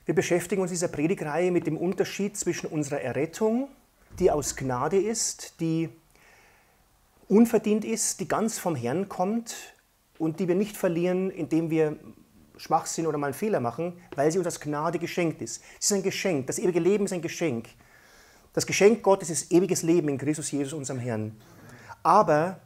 Wir beschäftigen uns in dieser Predigtreihe mit dem Unterschied zwischen unserer Errettung, die aus Gnade ist, die unverdient ist, die ganz vom Herrn kommt und die wir nicht verlieren, indem wir Schwachsinn oder mal einen Fehler machen, weil sie uns aus Gnade geschenkt ist. Es ist ein Geschenk, das ewige Leben ist ein Geschenk. Das Geschenk Gottes ist ewiges Leben in Christus Jesus, unserem Herrn. Aber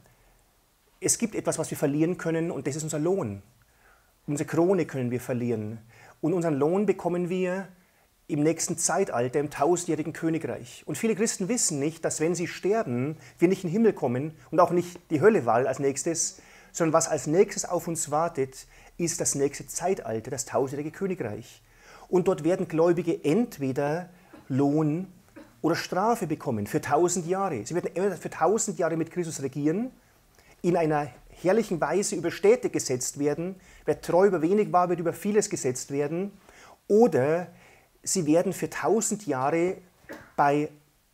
es gibt etwas, was wir verlieren können, und das ist unser Lohn. Unsere Krone können wir verlieren. Und unseren Lohn bekommen wir im nächsten Zeitalter, im tausendjährigen Königreich. Und viele Christen wissen nicht, dass wenn sie sterben, wir nicht in den Himmel kommen und auch nicht die Hölle war als nächstes, sondern was als nächstes auf uns wartet, ist das nächste Zeitalter, das tausendjährige Königreich. Und dort werden Gläubige entweder Lohn oder Strafe bekommen für 1000 Jahre. Sie werden entweder für 1000 Jahre mit Christus regieren, in einer herrlichen Weise über Städte gesetzt werden. Wer treu über wenig war, wird über vieles gesetzt werden. Oder sie werden für 1000 Jahre bei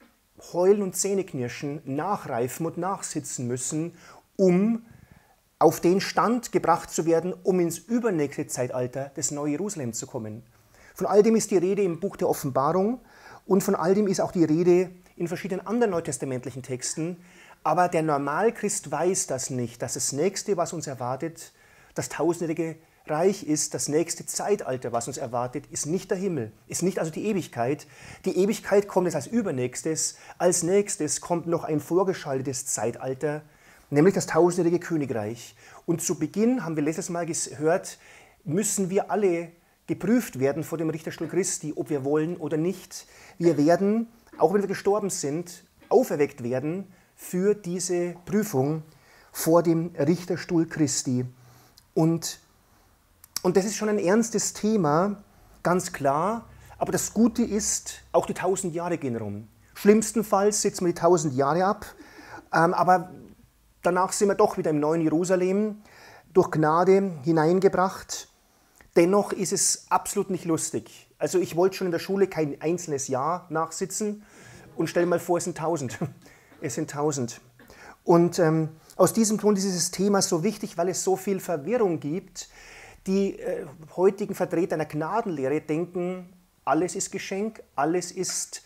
Heulen und Zähneknirschen nachreifen und nachsitzen müssen, um auf den Stand gebracht zu werden, um ins übernächste Zeitalter des Neuen Jerusalem zu kommen. Von all dem ist die Rede im Buch der Offenbarung und von all dem ist auch die Rede in verschiedenen anderen neutestamentlichen Texten. Aber der Normalchrist weiß das nicht, dass das Nächste, was uns erwartet, das tausendjährige Reich ist, das nächste Zeitalter, was uns erwartet, ist nicht der Himmel, ist nicht also die Ewigkeit. Die Ewigkeit kommt jetzt als Übernächstes. Als nächstes kommt noch ein vorgeschaltetes Zeitalter, nämlich das tausendjährige Königreich. Und zu Beginn, haben wir letztes Mal gehört, müssen wir alle geprüft werden vor dem Richterstuhl Christi, ob wir wollen oder nicht. Wir werden, auch wenn wir gestorben sind, auferweckt werden für diese Prüfung vor dem Richterstuhl Christi. Und das ist schon ein ernstes Thema, ganz klar. Aber das Gute ist, auch die 1000 Jahre gehen rum. Schlimmstenfalls sitzen wir die 1000 Jahre ab, aber danach sind wir doch wieder im neuen Jerusalem, durch Gnade hineingebracht. Dennoch ist es absolut nicht lustig. Also ich wollte schon in der Schule kein einzelnes Jahr nachsitzen und stell dir mal vor, es sind 1000. Es sind 1000. Und aus diesem Grund ist dieses Thema so wichtig, weil es so viel Verwirrung gibt. Die heutigen Vertreter einer Gnadenlehre denken, alles ist Geschenk, alles ist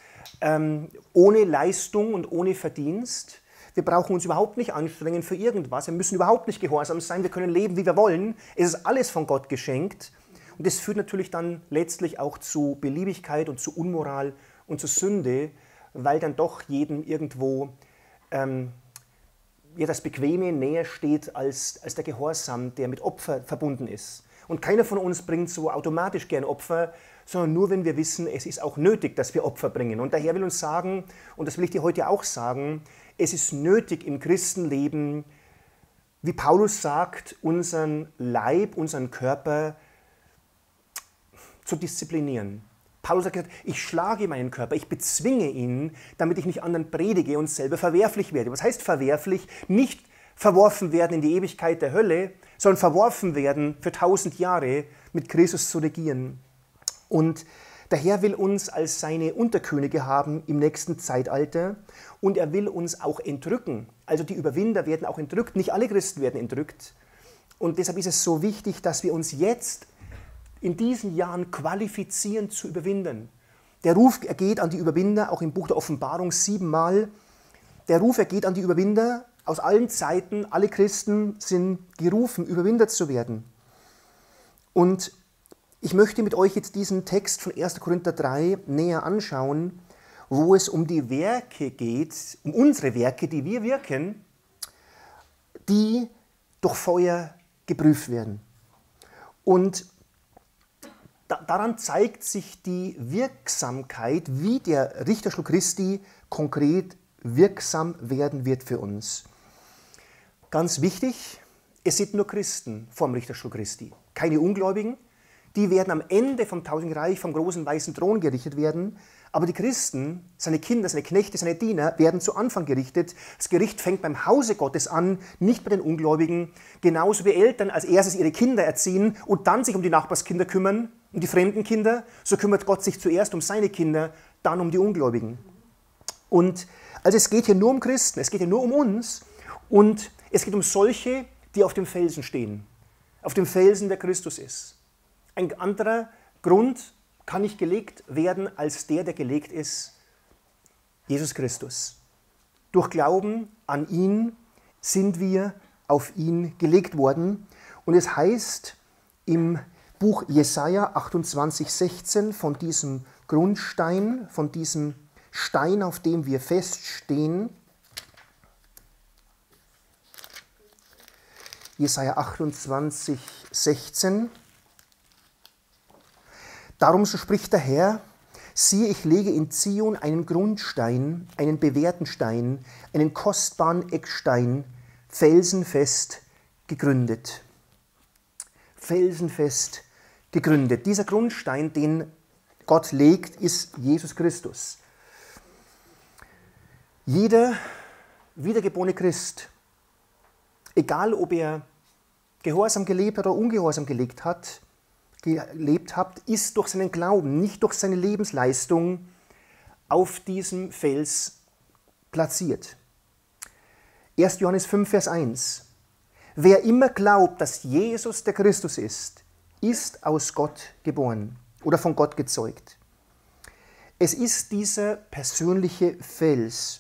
ohne Leistung und ohne Verdienst. Wir brauchen uns überhaupt nicht anstrengen für irgendwas, wir müssen überhaupt nicht gehorsam sein, wir können leben, wie wir wollen. Es ist alles von Gott geschenkt. Und das führt natürlich dann letztlich auch zu Beliebigkeit und zu Unmoral und zu Sünde, weil dann doch jedem irgendwo das Bequeme näher steht als der Gehorsam, der mit Opfer verbunden ist. Und keiner von uns bringt so automatisch gern Opfer, sondern nur, wenn wir wissen, es ist auch nötig, dass wir Opfer bringen. Und daher will uns sagen, und das will ich dir heute auch sagen, es ist nötig im Christenleben, wie Paulus sagt, unseren Leib, unseren Körper zu disziplinieren. Paulus hat gesagt, ich schlage meinen Körper, ich bezwinge ihn, damit ich nicht anderen predige und selber verwerflich werde. Was heißt verwerflich? Nicht verworfen werden in die Ewigkeit der Hölle, sondern verworfen werden für 1000 Jahre mit Christus zu regieren. Und der Herr will uns als seine Unterkönige haben im nächsten Zeitalter und er will uns auch entrücken. Also die Überwinder werden auch entrückt, nicht alle Christen werden entrückt. Und deshalb ist es so wichtig, dass wir uns jetzt in diesen Jahren qualifizieren zu überwinden. Der Ruf ergeht an die Überwinder, auch im Buch der Offenbarung 7-mal. Der Ruf ergeht an die Überwinder aus allen Zeiten. Alle Christen sind gerufen, Überwinder zu werden. Und ich möchte mit euch jetzt diesen Text von 1. Korinther 3 näher anschauen, wo es um die Werke geht, um unsere Werke, die wir wirken, die durch Feuer geprüft werden. Und daran zeigt sich die Wirksamkeit, wie der Richterstuhl Christi konkret wirksam werden wird für uns. Ganz wichtig, es sind nur Christen vom Richterstuhl Christi, keine Ungläubigen. Die werden am Ende vom tausendjährigen Reich vom großen weißen Thron gerichtet werden. Aber die Christen, seine Kinder, seine Knechte, seine Diener werden zu Anfang gerichtet. Das Gericht fängt beim Hause Gottes an, nicht bei den Ungläubigen. Genauso wie Eltern als erstes ihre Kinder erziehen und dann sich um die Nachbarskinder kümmern, um die fremden Kinder. So kümmert Gott sich zuerst um seine Kinder, dann um die Ungläubigen. Und also es geht hier nur um Christen, es geht hier nur um uns. Und es geht um solche, die auf dem Felsen stehen. Auf dem Felsen, der Christus ist. Ein anderer Grund, kann nicht gelegt werden als der gelegt ist, Jesus Christus. Durch Glauben an ihn sind wir auf ihn gelegt worden. Und es heißt im Buch Jesaja 28,16 von diesem Grundstein, von diesem Stein, auf dem wir feststehen. Jesaja 28,16. Darum so spricht der Herr: Siehe, ich lege in Zion einen Grundstein, einen bewährten Stein, einen kostbaren Eckstein, felsenfest gegründet. Felsenfest gegründet. Dieser Grundstein, den Gott legt, ist Jesus Christus. Jeder wiedergeborene Christ, egal ob er gehorsam gelebt oder ungehorsam gelebt hat, ist durch seinen Glauben, nicht durch seine Lebensleistung auf diesem Fels platziert. 1. Johannes 5, Vers 1. Wer immer glaubt, dass Jesus der Christus ist aus Gott geboren oder von Gott gezeugt. Es ist dieser persönliche Fels.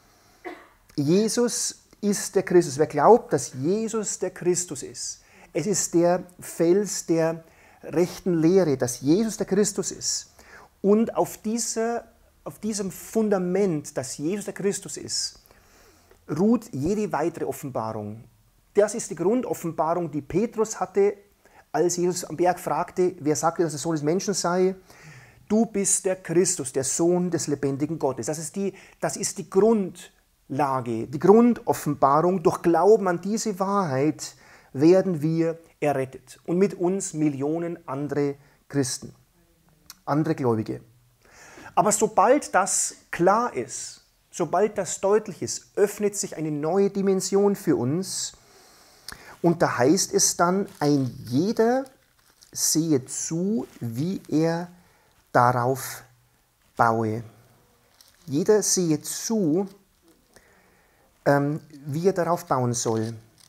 Jesus ist der Christus. Wer glaubt, dass Jesus der Christus ist, es ist der Fels der rechten Lehre, dass Jesus der Christus ist. Und auf diesem Fundament, dass Jesus der Christus ist, ruht jede weitere Offenbarung. Das ist die Grundoffenbarung, die Petrus hatte, als Jesus am Berg fragte, wer sagte, dass der Sohn des Menschen sei. Du bist der Christus, der Sohn des lebendigen Gottes. Das ist die Grundlage, die Grundoffenbarung. Durch Glauben an diese Wahrheit werden wir errettet. Und mit uns Millionen andere Christen, andere Gläubige. Aber sobald das klar ist, sobald das deutlich ist, öffnet sich eine neue Dimension für uns. Und da heißt es dann, ein jeder sehe zu, wie er darauf baue. Jeder sehe zu, wie er darauf bauen soll.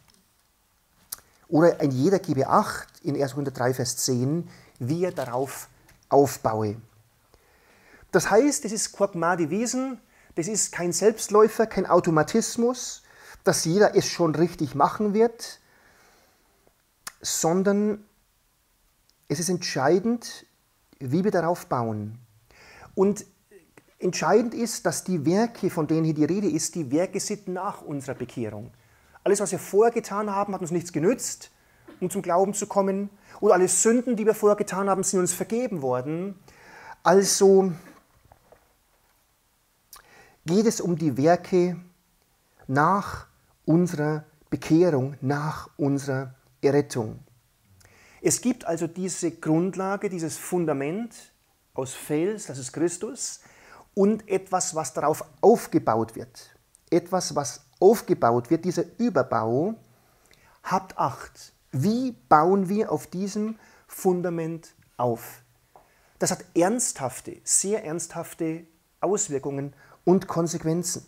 Oder ein jeder gebe Acht, in 1. Korinther 3, Vers 10, wie er darauf aufbaue. Das heißt, das ist kein Gmadewesen, das ist kein Selbstläufer, kein Automatismus, dass jeder es schon richtig machen wird, sondern es ist entscheidend, wie wir darauf bauen. Und entscheidend ist, dass die Werke, von denen hier die Rede ist, die Werke sind nach unserer Bekehrung. Alles, was wir vorher getan haben, hat uns nichts genützt, um zum Glauben zu kommen. Oder alle Sünden, die wir vorher getan haben, sind uns vergeben worden. Also geht es um die Werke nach unserer Bekehrung, nach unserer Errettung. Es gibt also diese Grundlage, dieses Fundament aus Fels, das ist Christus, und etwas, was darauf aufgebaut wird. Etwas, was aufgebaut wird, dieser Überbau. Habt Acht. Wie bauen wir auf diesem Fundament auf? Das hat ernsthafte, sehr ernsthafte Auswirkungen und Konsequenzen.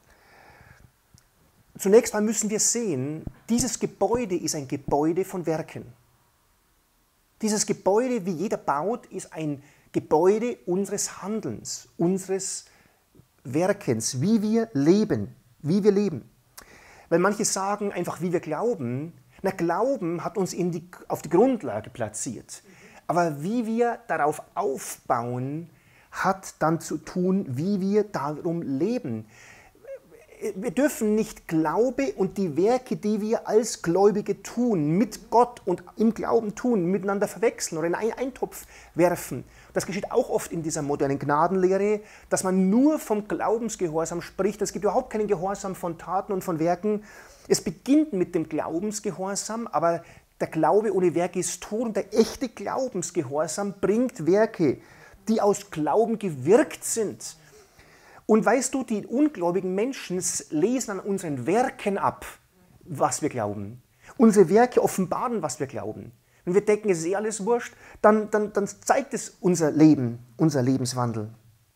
Zunächst einmal müssen wir sehen, dieses Gebäude ist ein Gebäude von Werken. Dieses Gebäude, wie jeder baut, ist ein Gebäude unseres Handelns, unseres Werkens, wie wir leben. Weil manche sagen einfach, wie wir glauben. Na, Glauben hat uns auf die Grundlage platziert. Aber wie wir darauf aufbauen, hat dann zu tun, wie wir darum leben. Wir dürfen nicht Glaube und die Werke, die wir als Gläubige tun, mit Gott und im Glauben tun, miteinander verwechseln oder in einen Eintopf werfen. Das geschieht auch oft in dieser modernen Gnadenlehre, dass man nur vom Glaubensgehorsam spricht. Es gibt überhaupt keinen Gehorsam von Taten und von Werken. Es beginnt mit dem Glaubensgehorsam, aber der Glaube ohne Werke ist tot und der echte Glaubensgehorsam bringt Werke, die aus Glauben gewirkt sind. Und weißt du, die ungläubigen Menschen lesen an unseren Werken ab, was wir glauben. Unsere Werke offenbaren, was wir glauben. Wenn wir denken, es ist alles wurscht, dann zeigt es unser Leben, unser Lebenswandel.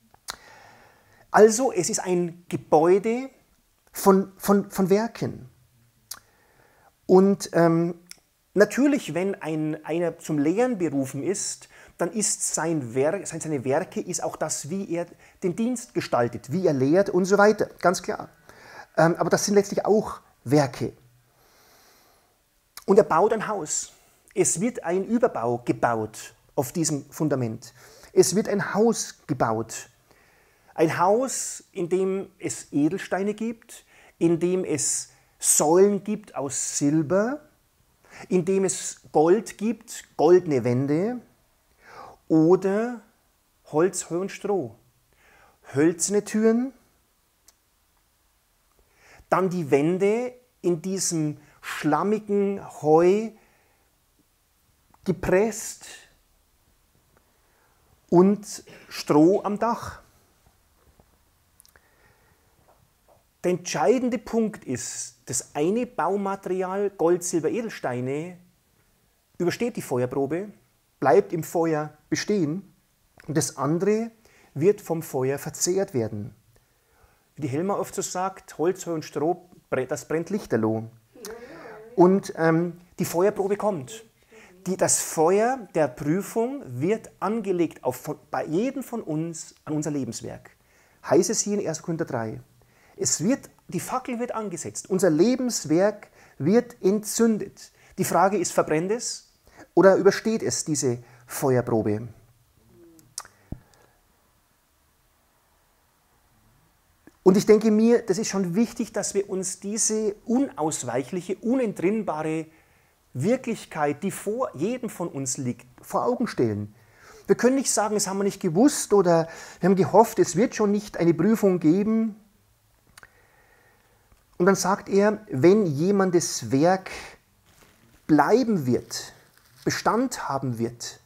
Also, es ist ein Gebäude von Werken. Und natürlich, wenn einer zum Lehren berufen ist, dann ist sein Werk, seine Werke ist auch das, wie er den Dienst gestaltet, wie er lehrt und so weiter, ganz klar. Aber das sind letztlich auch Werke. Und er baut ein Haus. Es wird ein Überbau gebaut auf diesem Fundament. Es wird ein Haus gebaut. Ein Haus, in dem es Edelsteine gibt, in dem es Säulen gibt aus Silber, in dem es Gold gibt, goldene Wände oder Holz, Heu und Stroh. Hölzerne Türen, dann die Wände in diesem schlammigen Heu gepresst und Stroh am Dach. Der entscheidende Punkt ist, das eine Baumaterial, Gold, Silber, Edelsteine, übersteht die Feuerprobe, bleibt im Feuer bestehen und das andere wird vom Feuer verzehrt werden. Wie die Helma oft so sagt, Holz, Heu und Stroh, das brennt lichterloh. Und die Feuerprobe kommt. Das Feuer der Prüfung wird angelegt bei jedem von uns an unser Lebenswerk. Heißt es hier in 1. Korinther 3. Die Fackel wird angesetzt, unser Lebenswerk wird entzündet. Die Frage ist, verbrennt es oder übersteht es diese Feuerprobe? Und ich denke mir, das ist schon wichtig, dass wir uns diese unausweichliche, unentrinnbare Wirklichkeit, die vor jedem von uns liegt, vor Augen stellen. Wir können nicht sagen, das haben wir nicht gewusst oder wir haben gehofft, es wird schon nicht eine Prüfung geben. Und dann sagt er, wenn jemandes Werk bleiben wird, Bestand haben wird,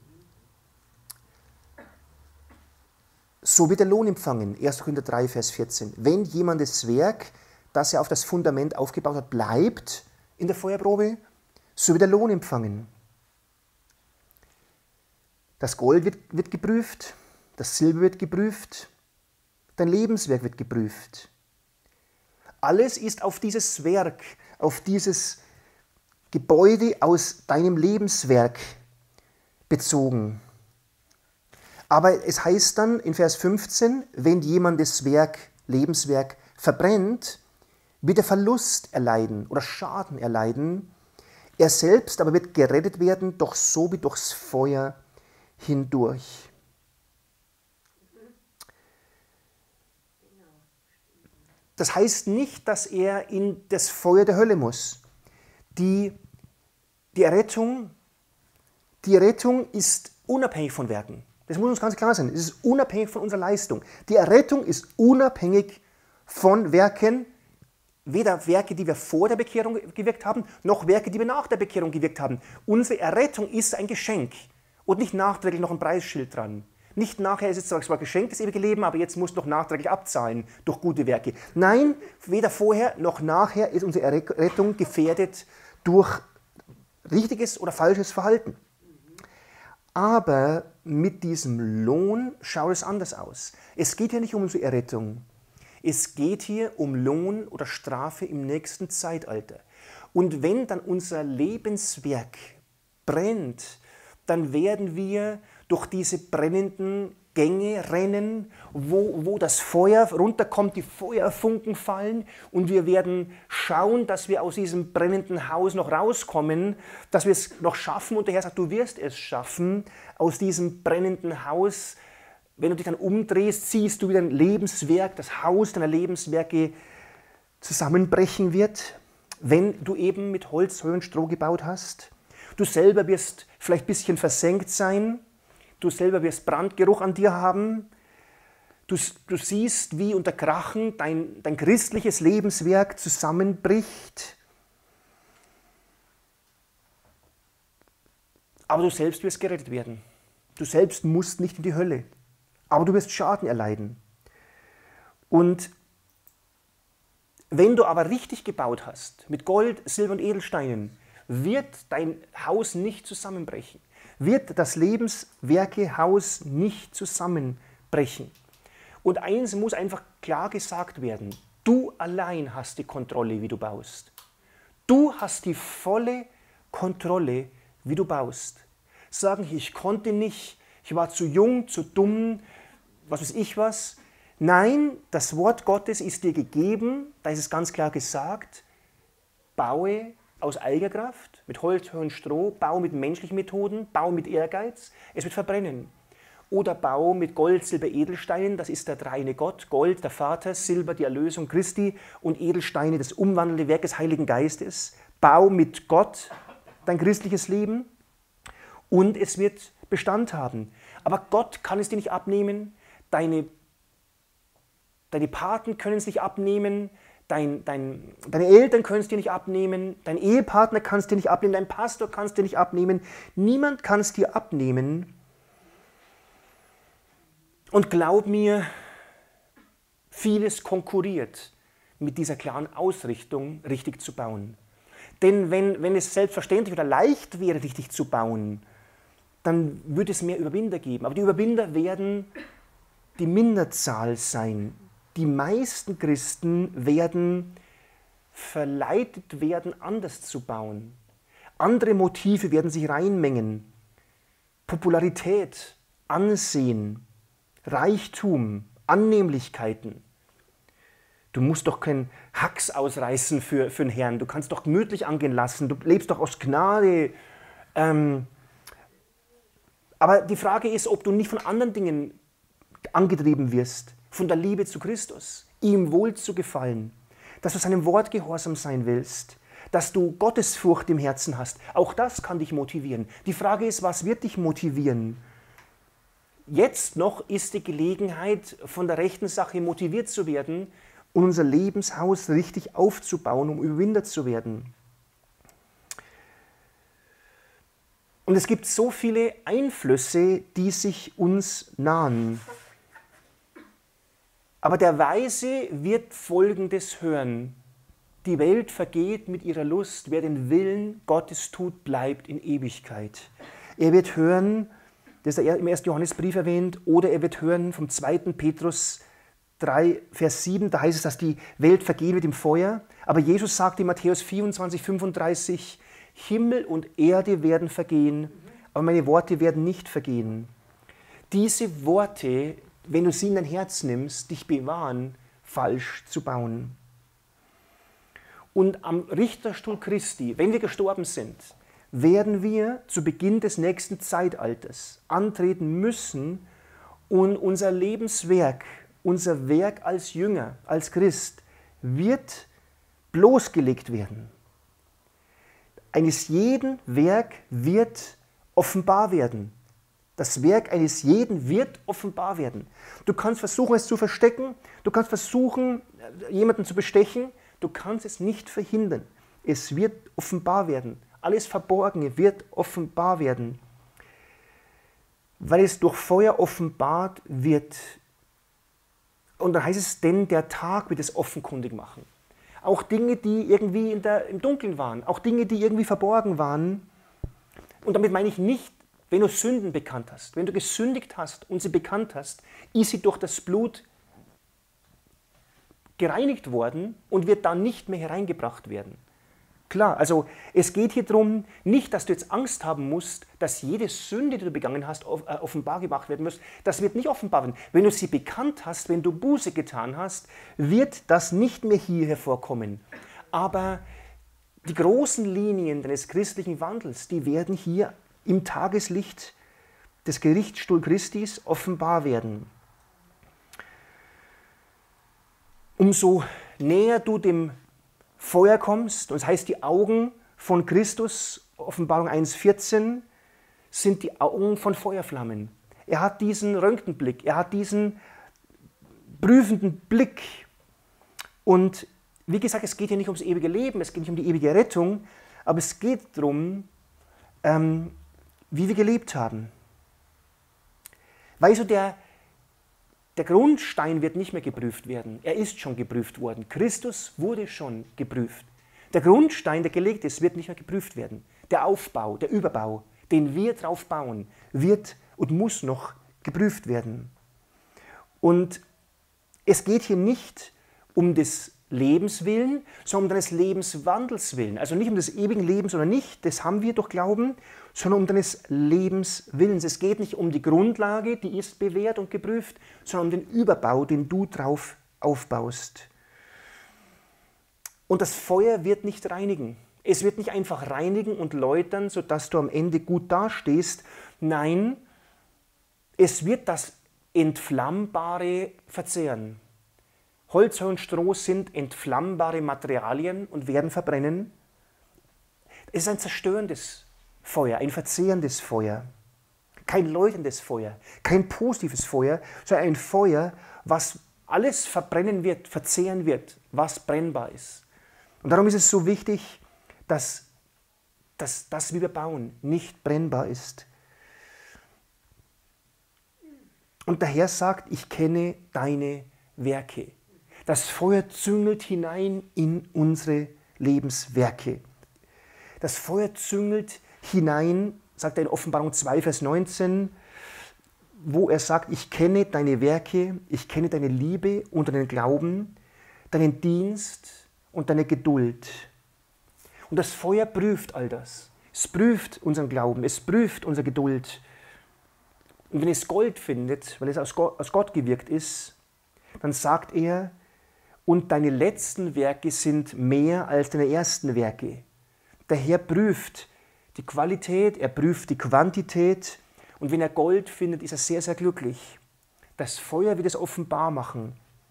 so wird er Lohn empfangen. 1. Korinther 3, Vers 14. Wenn jemandes Werk, das er auf das Fundament aufgebaut hat, bleibt in der Feuerprobe, so wird er Lohn empfangen. Das Gold wird geprüft, das Silber wird geprüft, dein Lebenswerk wird geprüft. Alles ist auf dieses Werk, auf dieses Gebäude aus deinem Lebenswerk bezogen. Aber es heißt dann in Vers 15, wenn jemandes Lebenswerk verbrennt, wird er Verlust erleiden oder Schaden erleiden. Er selbst aber wird gerettet werden, doch so wie durchs Feuer hindurch. Das heißt nicht, dass er in das Feuer der Hölle muss. Die Errettung ist unabhängig von Werken. Das muss uns ganz klar sein. Es ist unabhängig von unserer Leistung. Die Errettung ist unabhängig von Werken, weder Werke, die wir vor der Bekehrung gewirkt haben, noch Werke, die wir nach der Bekehrung gewirkt haben. Unsere Errettung ist ein Geschenk und nicht nachträglich noch ein Preisschild dran. Nicht nachher ist es zwar geschenkt, das ewige Leben, aber jetzt musst du noch nachträglich abzahlen durch gute Werke. Nein, weder vorher noch nachher ist unsere Errettung gefährdet durch richtiges oder falsches Verhalten. Aber mit diesem Lohn schaut es anders aus. Es geht hier nicht um unsere Errettung. Es geht hier um Lohn oder Strafe im nächsten Zeitalter. Und wenn dann unser Lebenswerk brennt, dann werden wir durch diese brennenden Gänge rennen, wo das Feuer runterkommt, die Feuerfunken fallen und wir werden schauen, dass wir aus diesem brennenden Haus noch rauskommen, dass wir es noch schaffen und der Herr sagt, du wirst es schaffen, aus diesem brennenden Haus, wenn du dich dann umdrehst, siehst du, wie dein Lebenswerk, das Haus deiner Lebenswerke zusammenbrechen wird, wenn du eben mit Holz, Heu und Stroh gebaut hast. Du selber wirst vielleicht ein bisschen versenkt sein, du selber wirst Brandgeruch an dir haben, du siehst, wie unter Krachen dein christliches Lebenswerk zusammenbricht, aber du selbst wirst gerettet werden. Du selbst musst nicht in die Hölle, aber du wirst Schaden erleiden. Und wenn du aber richtig gebaut hast, mit Gold, Silber und Edelsteinen, wird dein Haus nicht zusammenbrechen, wird das Lebenswerkehaus nicht zusammenbrechen. Und eins muss einfach klar gesagt werden, du allein hast die Kontrolle, wie du baust. Du hast die volle Kontrolle, wie du baust. sagen, ich konnte nicht, ich war zu jung, zu dumm, was weiß ich was. Nein, das Wort Gottes ist dir gegeben, da ist es ganz klar gesagt, baue aus eigener Kraft, mit Holz, Heu und Stroh, bau mit menschlichen Methoden, bau mit Ehrgeiz, es wird verbrennen. Oder bau mit Gold, Silber, Edelsteinen, das ist der dreieine Gott, Gold, der Vater, Silber, die Erlösung Christi und Edelsteine, das umwandelnde Werk des Heiligen Geistes. Bau mit Gott dein christliches Leben und es wird Bestand haben. Aber Gott kann es dir nicht abnehmen, deine Paten können es nicht abnehmen, deine Eltern können es dir nicht abnehmen, dein Ehepartner kann es dir nicht abnehmen, dein Pastor kann es dir nicht abnehmen, niemand kann es dir abnehmen. Und glaub mir, vieles konkurriert mit dieser klaren Ausrichtung, richtig zu bauen. Denn wenn es selbstverständlich oder leicht wäre, richtig zu bauen, dann würde es mehr Überwinder geben. Aber die Überwinder werden die Minderzahl sein. Die meisten Christen werden verleitet werden, anders zu bauen. Andere Motive werden sich reinmengen. Popularität, Ansehen, Reichtum, Annehmlichkeiten. Du musst doch keinen Hacks ausreißen für den Herrn. Du kannst doch gemütlich angehen lassen. Du lebst doch aus Gnade. Aber die Frage ist, ob du nicht von anderen Dingen angetrieben wirst. Von der Liebe zu Christus, ihm wohl zu gefallen. Dass du seinem Wort gehorsam sein willst. Dass du Gottesfurcht im Herzen hast. Auch das kann dich motivieren. Die Frage ist, was wird dich motivieren? Jetzt noch ist die Gelegenheit, von der rechten Sache motiviert zu werden und unser Lebenshaus richtig aufzubauen, um Überwinder zu werden. Und es gibt so viele Einflüsse, die sich uns nahen. Aber der Weise wird Folgendes hören. Die Welt vergeht mit ihrer Lust. Wer den Willen Gottes tut, bleibt in Ewigkeit. Er wird hören, das ist im 1. Johannesbrief erwähnt, oder er wird hören vom 2. Petrus 3, Vers 7, da heißt es, dass die Welt vergehen wird im Feuer. Aber Jesus sagt in Matthäus 24, 35, Himmel und Erde werden vergehen, aber meine Worte werden nicht vergehen. Diese Worte, wenn du sie in dein Herz nimmst, dich bewahren, falsch zu bauen. Und am Richterstuhl Christi, wenn wir gestorben sind, werden wir zu Beginn des nächsten Zeitalters antreten müssen und unser Lebenswerk, unser Werk als Jünger, als Christ, wird bloßgelegt werden. Eines jeden Werk wird offenbar werden. Das Werk eines jeden wird offenbar werden. Du kannst versuchen, es zu verstecken, du kannst versuchen, jemanden zu bestechen, du kannst es nicht verhindern. Es wird offenbar werden. Alles Verborgene wird offenbar werden. Weil es durch Feuer offenbart wird. Und dann heißt es, denn der Tag wird es offenkundig machen. Auch Dinge, die irgendwie im Dunkeln waren, auch Dinge, die irgendwie verborgen waren. Und damit meine ich nicht, wenn du Sünden bekannt hast, wenn du gesündigt hast und sie bekannt hast, ist sie durch das Blut gereinigt worden und wird dann nicht mehr hereingebracht werden. Klar, also es geht hier darum, nicht, dass du jetzt Angst haben musst, dass jede Sünde, die du begangen hast, offenbar gemacht werden muss. Das wird nicht offenbar werden. Wenn du sie bekannt hast, wenn du Buße getan hast, wird das nicht mehr hier hervorkommen. Aber die großen Linien deines christlichen Wandels, die werden hier im Tageslicht des Gerichtsstuhl Christi offenbar werden. Umso näher du dem Feuer kommst, und das heißt, die Augen von Christus, Offenbarung 1,14, sind die Augen von Feuerflammen. Er hat diesen Röntgenblick, er hat diesen prüfenden Blick. Und wie gesagt, es geht hier nicht ums ewige Leben, es geht nicht um die ewige Rettung, aber es geht darum, wie wir gelebt haben. Weißt du, der Grundstein wird nicht mehr geprüft werden. Er ist schon geprüft worden. Christus wurde schon geprüft. Der Grundstein, der gelegt ist, wird nicht mehr geprüft werden. Der Aufbau, der Überbau, den wir drauf bauen, wird und muss noch geprüft werden. Und es geht hier nicht um das Lebens willen, sondern um deines Lebenswandels willen. Also nicht um des ewigen Lebens oder nicht, das haben wir durch Glauben, sondern um deines Lebenswillens. Es geht nicht um die Grundlage, die ist bewährt und geprüft, sondern um den Überbau, den du drauf aufbaust. Und das Feuer wird nicht reinigen. Es wird nicht einfach reinigen und läutern, sodass du am Ende gut dastehst. Nein, es wird das Entflammbare verzehren. Holz und Stroh sind entflammbare Materialien und werden verbrennen. Es ist ein zerstörendes Feuer, ein verzehrendes Feuer. Kein leuchtendes Feuer, kein positives Feuer, sondern ein Feuer, was alles verbrennen wird, verzehren wird, was brennbar ist. Und darum ist es so wichtig, dass das, wie wir bauen, nicht brennbar ist. Und der Herr sagt, ich kenne deine Werke. Das Feuer züngelt hinein in unsere Lebenswerke. Das Feuer züngelt hinein, sagt er in Offenbarung 2, Vers 19, wo er sagt, ich kenne deine Werke, ich kenne deine Liebe und deinen Glauben, deinen Dienst und deine Geduld. Und das Feuer prüft all das. Es prüft unseren Glauben, es prüft unsere Geduld. Und wenn es Gold findet, weil es aus Gott gewirkt ist, dann sagt er, und deine letzten Werke sind mehr als deine ersten Werke. Der Herr prüft die Qualität, er prüft die Quantität. Und wenn er Gold findet, ist er sehr, sehr glücklich. Das Feuer wird es offenbar machen.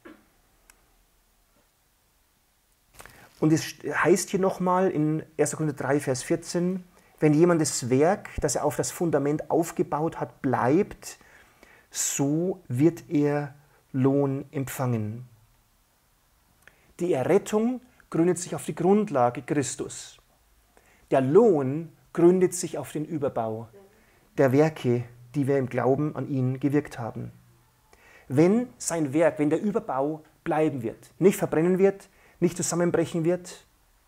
Und es heißt hier nochmal in 1. Korinther 3, Vers 14, wenn jemand das Werk, das er auf das Fundament aufgebaut hat, bleibt, so wird er Lohn empfangen. Die Errettung gründet sich auf die Grundlage Christus. Der Lohn gründet sich auf den Überbau der Werke, die wir im Glauben an ihn gewirkt haben. Wenn sein Werk, wenn der Überbau bleiben wird, nicht verbrennen wird, nicht zusammenbrechen wird,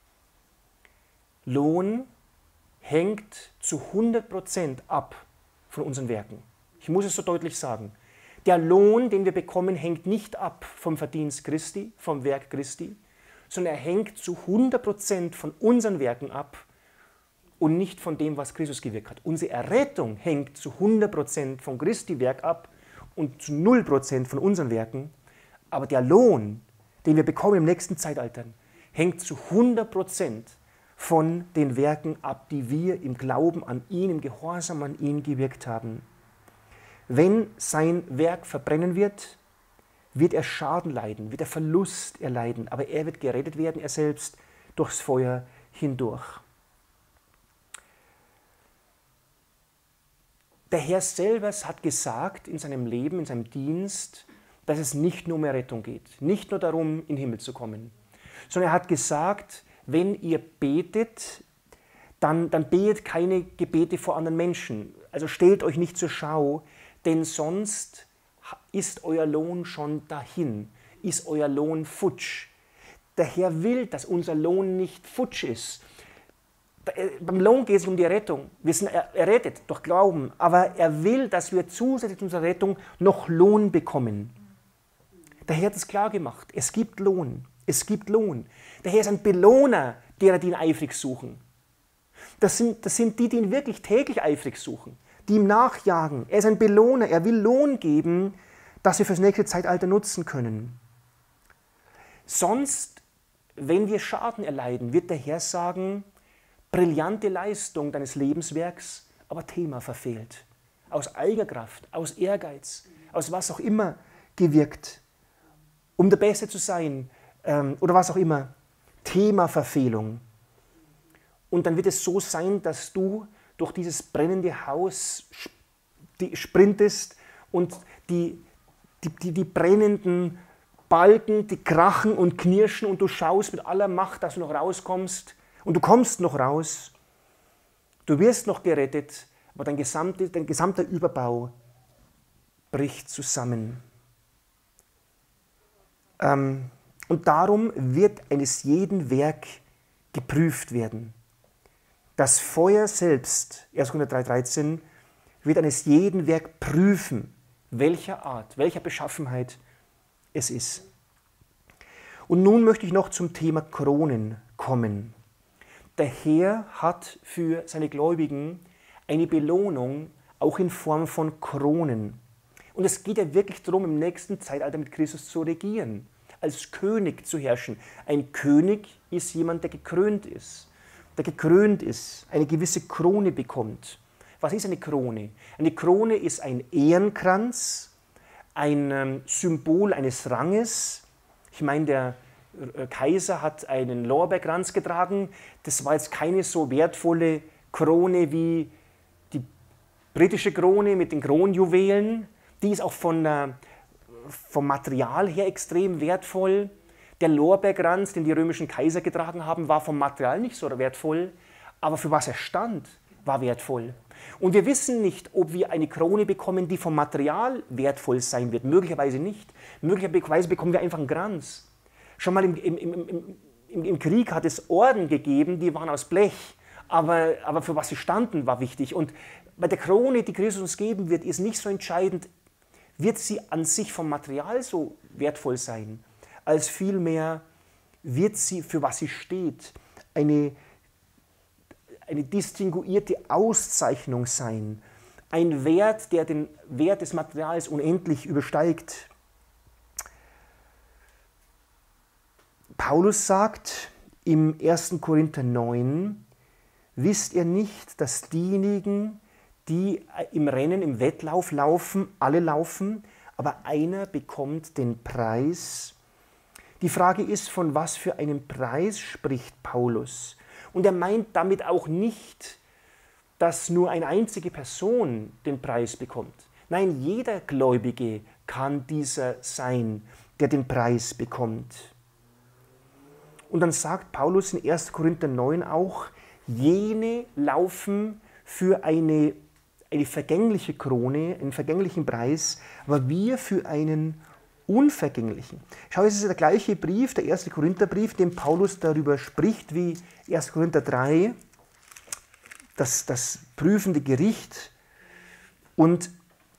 Lohn hängt zu 100% ab von unseren Werken. Ich muss es so deutlich sagen. Der Lohn, den wir bekommen, hängt nicht ab vom Verdienst Christi, vom Werk Christi, sondern er hängt zu 100% von unseren Werken ab und nicht von dem, was Christus gewirkt hat. Unsere Errettung hängt zu 100% von Christi Werk ab und zu 0% von unseren Werken. Aber der Lohn, den wir bekommen im nächsten Zeitalter, hängt zu 100% von den Werken ab, die wir im Glauben an ihn, im Gehorsam an ihn gewirkt haben. Wenn sein Werk verbrennen wird, wird er Schaden leiden, wird er Verlust erleiden, aber er wird gerettet werden, er selbst, durchs Feuer hindurch. Der Herr selber hat gesagt in seinem Leben, in seinem Dienst, dass es nicht nur um Errettung geht, nicht nur darum, in den Himmel zu kommen, sondern er hat gesagt, wenn ihr betet, dann betet keine Gebete vor anderen Menschen. Also stellt euch nicht zur Schau, denn sonst ist euer Lohn schon dahin, ist euer Lohn futsch. Der Herr will, dass unser Lohn nicht futsch ist. Beim Lohn geht es um die Rettung. Wir sind errettet durch Glauben, aber er will, dass wir zusätzlich zu unserer Rettung noch Lohn bekommen. Der Herr hat es klar gemacht. Es gibt Lohn. Es gibt Lohn. Der Herr ist ein Belohner derer, die ihn eifrig suchen. Das sind die ihn wirklich täglich eifrig suchen, die ihm nachjagen. Er ist ein Belohner. Er will Lohn geben, das wir fürs nächste Zeitalter nutzen können. Sonst, wenn wir Schaden erleiden, wird der Herr sagen, brillante Leistung deines Lebenswerks, aber Thema verfehlt. Aus eigener Kraft, aus Ehrgeiz, aus was auch immer gewirkt, um der Beste zu sein oder was auch immer. Themaverfehlung. Und dann wird es so sein, dass du durch dieses brennende Haus sprintest und die brennenden Balken, die krachen und knirschen und du schaust mit aller Macht, dass du noch rauskommst und du kommst noch raus. Du wirst noch gerettet, aber dein gesamter Überbau bricht zusammen. Und darum wird eines jeden Werk geprüft werden. Das Feuer selbst, 1. Korinther 3,13, wird eines jeden Werk prüfen, welcher Art, welcher Beschaffenheit es ist. Und nun möchte ich noch zum Thema Kronen kommen. Der Herr hat für seine Gläubigen eine Belohnung, auch in Form von Kronen. Und es geht ja wirklich darum, im nächsten Zeitalter mit Christus zu regieren, als König zu herrschen. Ein König ist jemand, der gekrönt ist, eine gewisse Krone bekommt. Was ist eine Krone? Eine Krone ist ein Ehrenkranz, ein Symbol eines Ranges. Ich meine, der Kaiser hat einen Lorbeerkranz getragen. Das war jetzt keine so wertvolle Krone wie die britische Krone mit den Kronjuwelen. Die ist auch vom Material her extrem wertvoll. Der Lorbeerkranz, den die römischen Kaiser getragen haben, war vom Material nicht so wertvoll, aber für was er stand, war wertvoll. Und wir wissen nicht, ob wir eine Krone bekommen, die vom Material wertvoll sein wird. Möglicherweise nicht. Möglicherweise bekommen wir einfach einen Kranz. Schon mal im Krieg hat es Orden gegeben, die waren aus Blech, aber für was sie standen, war wichtig. Und bei der Krone, die Christus uns geben wird, ist nicht so entscheidend, wird sie an sich vom Material so wertvoll sein, als vielmehr wird sie, für was sie steht, eine distinguierte Auszeichnung sein, ein Wert, der den Wert des Materials unendlich übersteigt. Paulus sagt im 1. Korinther 9, wisst ihr nicht, dass diejenigen, die im Rennen, im Wettlauf laufen, alle laufen, aber einer bekommt den Preis. Die Frage ist, von was für einem Preis spricht Paulus? Und er meint damit auch nicht, dass nur eine einzige Person den Preis bekommt. Nein, jeder Gläubige kann dieser sein, der den Preis bekommt. Und dann sagt Paulus in 1. Korinther 9 auch, jene laufen für eine vergängliche Krone, einen vergänglichen Preis, aber wir für einen unvergänglichen. Schau, es ist der gleiche Brief, der 1. Korintherbrief, dem Paulus darüber spricht, wie 1. Korinther 3, das prüfende Gericht. Und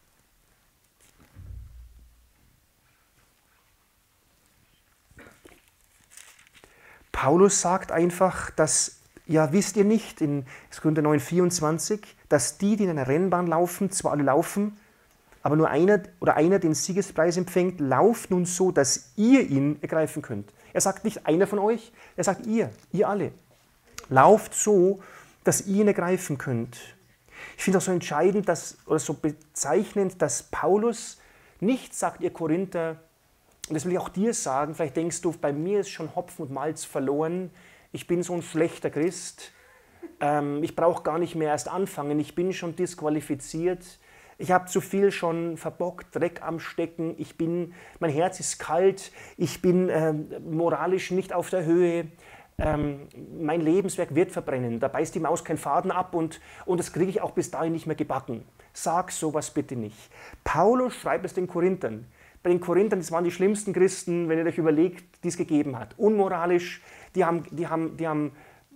Paulus sagt einfach, dass, ja, wisst ihr nicht, in 1. Korinther 9, 24, dass die in einer Rennbahn laufen, zwar alle laufen, aber nur einer den Siegespreis empfängt, lauft nun so, dass ihr ihn ergreifen könnt. Er sagt nicht einer von euch, er sagt ihr alle. Lauft so, dass ihr ihn ergreifen könnt. Ich finde auch so entscheidend, oder so bezeichnend, dass Paulus nicht sagt, ihr Korinther, und das will ich auch dir sagen, vielleicht denkst du, bei mir ist schon Hopfen und Malz verloren, ich bin so ein schlechter Christ, ich brauche gar nicht mehr erst anfangen, ich bin schon disqualifiziert, ich habe zu viel schon verbockt, Dreck am Stecken, mein Herz ist kalt, ich bin moralisch nicht auf der Höhe, mein Lebenswerk wird verbrennen, da beißt die Maus keinen Faden ab und das kriege ich auch bis dahin nicht mehr gebacken. Sag sowas bitte nicht. Paulus schreibt es den Korinthern. Bei den Korinthern, das waren die schlimmsten Christen, wenn ihr euch überlegt, die es gegeben hat. Unmoralisch, die waren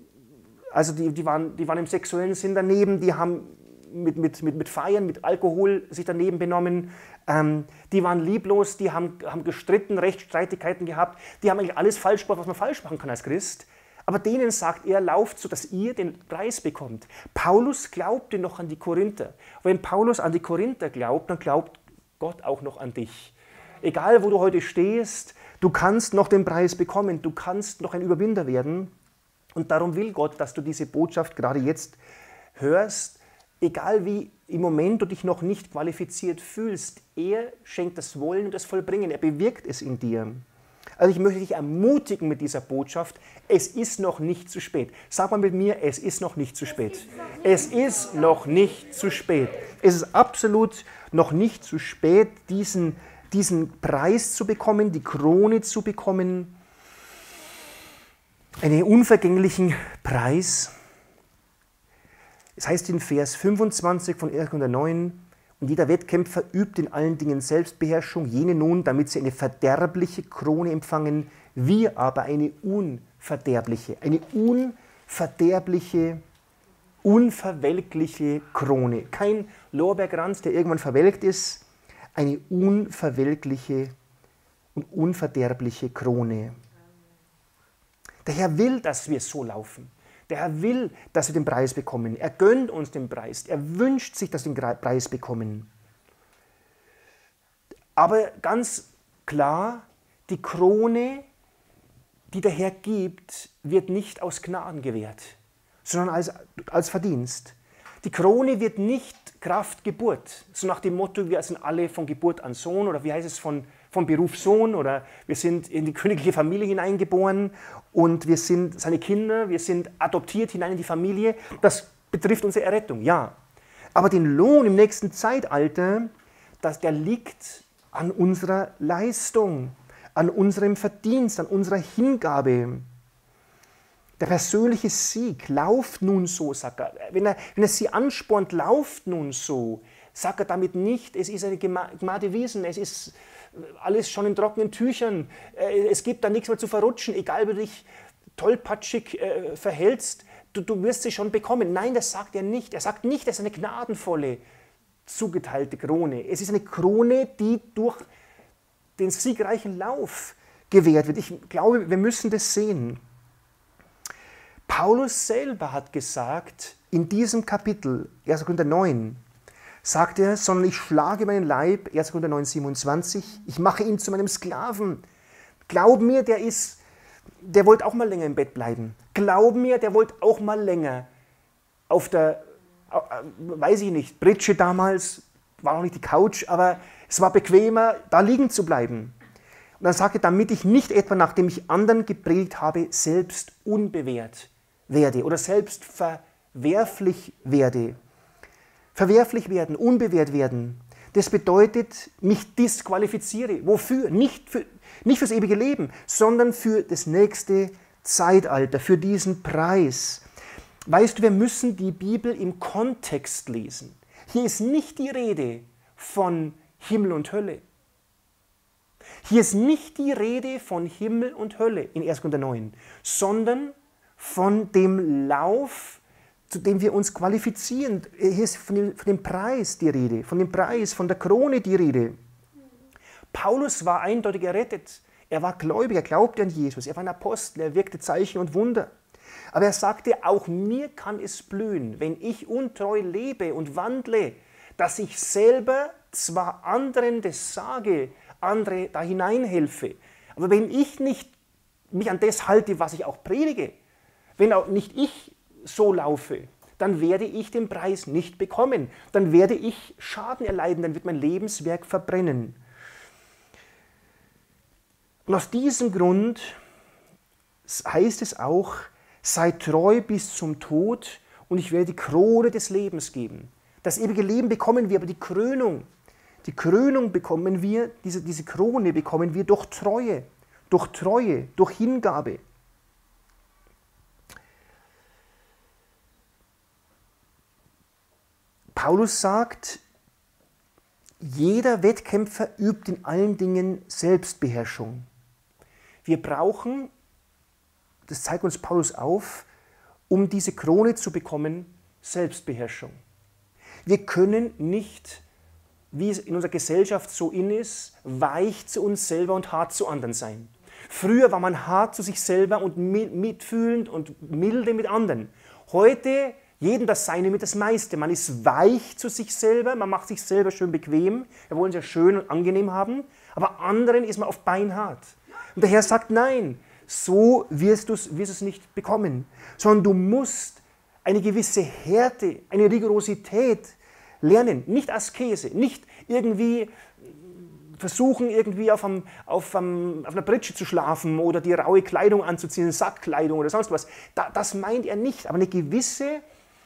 im sexuellen Sinn daneben, die haben mit Feiern, mit Alkohol sich daneben benommen, die waren lieblos, die haben gestritten, Rechtsstreitigkeiten gehabt, die haben eigentlich alles falsch gemacht, was man falsch machen kann als Christ. Aber denen sagt er, lauft so, dass ihr den Preis bekommt. Paulus glaubte noch an die Korinther. Wenn Paulus an die Korinther glaubt, dann glaubt Gott auch noch an dich. Egal, wo du heute stehst, du kannst noch den Preis bekommen, du kannst noch ein Überwinder werden. Und darum will Gott, dass du diese Botschaft gerade jetzt hörst, egal wie im Moment du dich noch nicht qualifiziert fühlst. Er schenkt das Wollen und das Vollbringen, er bewirkt es in dir. Also ich möchte dich ermutigen mit dieser Botschaft, es ist noch nicht zu spät. Sag mal mit mir, es ist noch nicht zu spät. Es ist noch nicht zu spät. Es ist absolut noch nicht zu spät, diesen Preis zu bekommen, die Krone zu bekommen, einen unvergänglichen Preis. Es heißt in Vers 25 von 1. Korinther 9, und jeder Wettkämpfer übt in allen Dingen Selbstbeherrschung, jene nun, damit sie eine verderbliche Krone empfangen, wir aber eine unverderbliche, unverwelkliche Krone. Kein Lorbeerkranz, der irgendwann verwelkt ist, eine unverwelkliche und unverderbliche Krone. Der Herr will, dass wir so laufen. Der Herr will, dass wir den Preis bekommen. Er gönnt uns den Preis. Er wünscht sich, dass wir den Preis bekommen. Aber ganz klar, die Krone, die der Herr gibt, wird nicht aus Gnaden gewährt, sondern als Verdienst. Die Krone wird nicht Kraft Geburt, so nach dem Motto, wir sind alle von Geburt an Sohn oder wie heißt es, von Beruf Sohn oder wir sind in die königliche Familie hineingeboren und wir sind seine Kinder, wir sind adoptiert hinein in die Familie. Das betrifft unsere Errettung, ja. Aber den Lohn im nächsten Zeitalter, der liegt an unserer Leistung, an unserem Verdienst, an unserer Hingabe. Der persönliche Sieg, lauft nun so, sagt er. Wenn er sie anspornt, lauft nun so, sagt er damit nicht, es ist eine gemahte Wiesen, es ist alles schon in trockenen Tüchern, es gibt da nichts mehr zu verrutschen, egal wie du dich tollpatschig verhältst, du wirst sie schon bekommen. Nein, das sagt er nicht. Er sagt nicht, es ist eine gnadenvolle, zugeteilte Krone. Es ist eine Krone, die durch den siegreichen Lauf gewährt wird. Ich glaube, wir müssen das sehen. Paulus selber hat gesagt, in diesem Kapitel, 1. Korinther 9, sagt er, sondern ich schlage meinen Leib, 1. Korinther 9, 27, ich mache ihn zu meinem Sklaven. Glaub mir, der wollte auch mal länger im Bett bleiben. Glaub mir, der wollte auch mal länger auf der, weiß ich nicht, Pritsche damals, war noch nicht die Couch, aber es war bequemer, da liegen zu bleiben. Und dann sagt er, damit ich nicht etwa, nachdem ich anderen gepredigt habe, selbst unbewährt werde oder selbst verwerflich werde. Verwerflich werden, unbewährt werden. Das bedeutet, mich disqualifiziere. Wofür? Nicht fürs ewige Leben, sondern für das nächste Zeitalter, für diesen Preis. Weißt du, wir müssen die Bibel im Kontext lesen. Hier ist nicht die Rede von Himmel und Hölle. Hier ist nicht die Rede von Himmel und Hölle in 1. Korinther 9, sondern von dem Lauf, zu dem wir uns qualifizieren. Hier ist von dem Preis die Rede, von dem Preis, von der Krone die Rede. Paulus war eindeutig errettet. Er war gläubig, er glaubte an Jesus, er war ein Apostel, er wirkte Zeichen und Wunder. Aber er sagte, auch mir kann es blühen, wenn ich untreu lebe und wandle, dass ich selber zwar anderen das sage, andere da hineinhelfe, aber wenn ich nicht mich an das halte, was ich auch predige, wenn auch nicht ich so laufe, dann werde ich den Preis nicht bekommen. Dann werde ich Schaden erleiden, dann wird mein Lebenswerk verbrennen. Und aus diesem Grund heißt es auch, sei treu bis zum Tod und ich werde die Krone des Lebens geben. Das ewige Leben bekommen wir, aber die Krönung bekommen wir, diese Krone bekommen wir durch Treue, durch Hingabe. Paulus sagt, jeder Wettkämpfer übt in allen Dingen Selbstbeherrschung. Wir brauchen, das zeigt uns Paulus auf, um diese Krone zu bekommen, Selbstbeherrschung. Wir können nicht, wie es in unserer Gesellschaft so in ist, weich zu uns selber und hart zu anderen sein. Früher war man hart zu sich selber und mitfühlend und milde mit anderen. Heute jedem das Seine mit das meiste. Man ist weich zu sich selber, man macht sich selber schön bequem, wir wollen es ja schön und angenehm haben, aber anderen ist man auf beinhart. Und der Herr sagt, nein, so wirst du es nicht bekommen, sondern du musst eine gewisse Härte, eine Rigorosität lernen, nicht Askese, nicht irgendwie versuchen, irgendwie auf einer Pritsche zu schlafen oder die raue Kleidung anzuziehen, Sackkleidung oder sonst was. Das meint er nicht, aber eine gewisse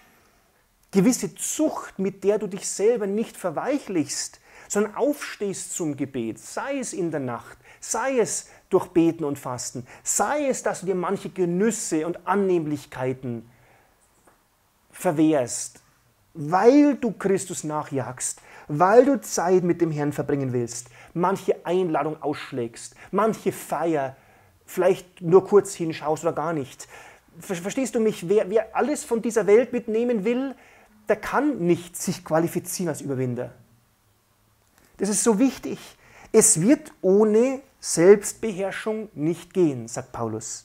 Zucht, mit der du dich selber nicht verweichlichst, sondern aufstehst zum Gebet, sei es in der Nacht, sei es durch Beten und Fasten, sei es, dass du dir manche Genüsse und Annehmlichkeiten verwehrst, weil du Christus nachjagst, weil du Zeit mit dem Herrn verbringen willst, manche Einladung ausschlägst, manche Feier vielleicht nur kurz hinschaust oder gar nicht. Verstehst du mich? Wer alles von dieser Welt mitnehmen will, der kann nicht sich qualifizieren als Überwinder. Das ist so wichtig. Es wird ohne Selbstbeherrschung nicht gehen, sagt Paulus.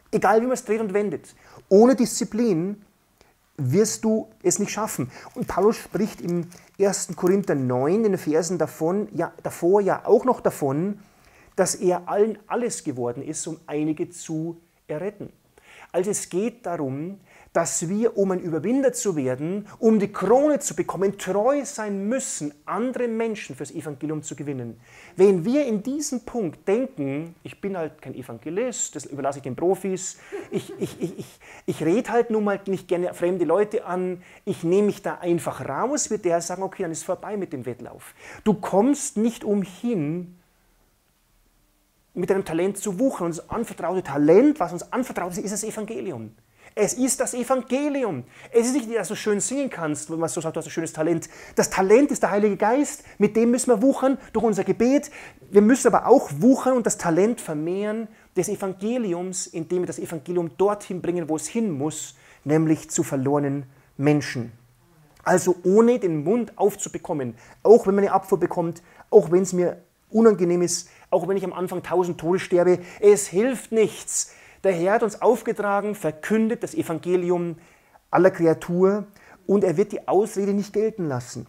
Egal wie man es dreht und wendet. Ohne Disziplin wirst du es nicht schaffen. Und Paulus spricht im 1. Korinther 9, in den Versen davor ja auch noch davon, dass er allen alles geworden ist, um einige zu erretten. Also es geht darum, dass wir, um ein Überwinder zu werden, um die Krone zu bekommen, treu sein müssen, andere Menschen fürs Evangelium zu gewinnen. Wenn wir in diesem Punkt denken, ich bin halt kein Evangelist, das überlasse ich den Profis, ich rede halt nun mal nicht gerne fremde Leute an, ich nehme mich da einfach raus, wird der sagen, okay, dann ist vorbei mit dem Wettlauf. Du kommst nicht umhin, mit deinem Talent zu wuchern. Und das anvertraute Talent, was uns anvertraut ist, ist das Evangelium. Es ist das Evangelium. Es ist nicht, dass du schön singen kannst, wenn man so sagt, du hast ein schönes Talent. Das Talent ist der Heilige Geist, mit dem müssen wir wuchern durch unser Gebet. Wir müssen aber auch wuchern und das Talent vermehren des Evangeliums, indem wir das Evangelium dorthin bringen, wo es hin muss, nämlich zu verlorenen Menschen. Also ohne den Mund aufzubekommen, auch wenn man eine Abfuhr bekommt, auch wenn es mir unangenehm ist, auch wenn ich am Anfang 1000 Tode sterbe, es hilft nichts. Der Herr hat uns aufgetragen, verkündet das Evangelium aller Kreatur und er wird die Ausrede nicht gelten lassen.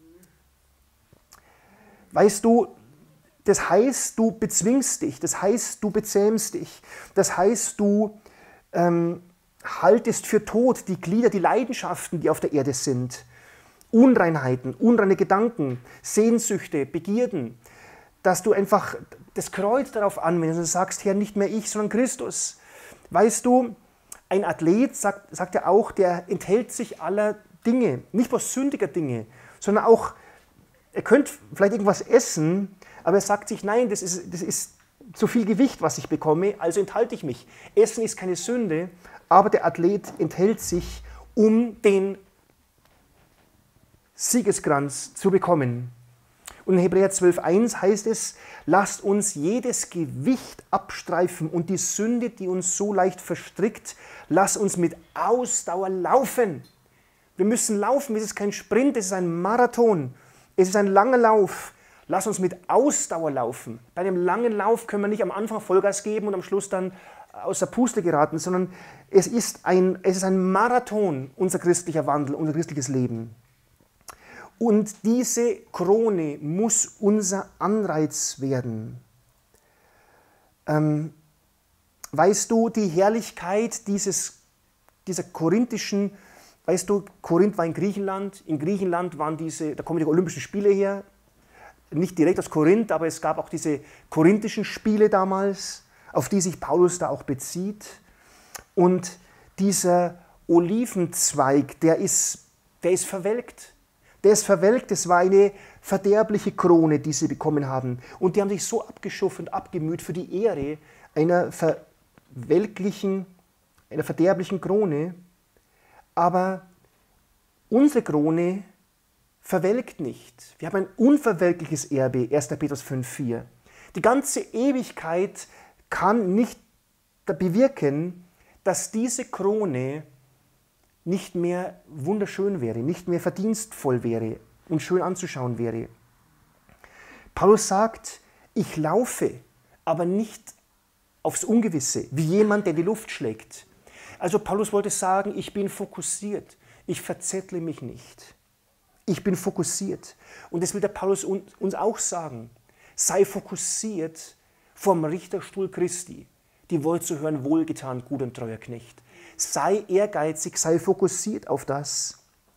Weißt du, das heißt, du bezwingst dich, das heißt, du bezähmst dich, das heißt, du haltest für tot die Glieder, die Leidenschaften, die auf der Erde sind. Unreinheiten, unreine Gedanken, Sehnsüchte, Begierden, dass du einfach das Kreuz darauf anwendest und sagst, Herr, nicht mehr ich, sondern Christus. Weißt du, ein Athlet, sagt ja auch, der enthält sich aller Dinge, nicht bloß sündiger Dinge, sondern auch, er könnte vielleicht irgendwas essen, aber er sagt sich, nein, das ist zu viel Gewicht, was ich bekomme, also enthalte ich mich. Essen ist keine Sünde, aber der Athlet enthält sich, um den Siegeskranz zu bekommen. Und in Hebräer 12,1 heißt es, lasst uns jedes Gewicht abstreifen und die Sünde, die uns so leicht verstrickt, lasst uns mit Ausdauer laufen. Wir müssen laufen, es ist kein Sprint, es ist ein Marathon, es ist ein langer Lauf. Lasst uns mit Ausdauer laufen. Bei einem langen Lauf können wir nicht am Anfang Vollgas geben und am Schluss dann aus der Puste geraten, sondern es ist ein Marathon, unser christlicher Wandel, unser christliches Leben. Und diese Krone muss unser Anreiz werden. Weißt du, die Herrlichkeit dieser korinthischen, weißt du, Korinth war in Griechenland waren da kommen die Olympischen Spiele her, nicht direkt aus Korinth, aber es gab auch diese korinthischen Spiele damals, auf die sich Paulus da auch bezieht. Und dieser Olivenzweig, der ist verwelkt. Der ist verwelkt, es war eine verderbliche Krone, die sie bekommen haben. Und die haben sich so abgeschufft und abgemüht für die Ehre einer verderblichen Krone. Aber unsere Krone verwelkt nicht. Wir haben ein unverwelkliches Erbe, 1. Petrus 5,4. Die ganze Ewigkeit kann nicht bewirken, dass diese Krone nicht mehr wunderschön wäre, nicht mehr verdienstvoll wäre und schön anzuschauen wäre. Paulus sagt, ich laufe, aber nicht aufs Ungewisse, wie jemand, der die Luft schlägt. Also Paulus wollte sagen, ich bin fokussiert, ich verzettle mich nicht. Ich bin fokussiert. Und das will der Paulus uns auch sagen. Sei fokussiert vom Richterstuhl Christi, die Wort zu hören, wohlgetan, gut und treuer Knecht. Sei ehrgeizig, sei fokussiert auf das.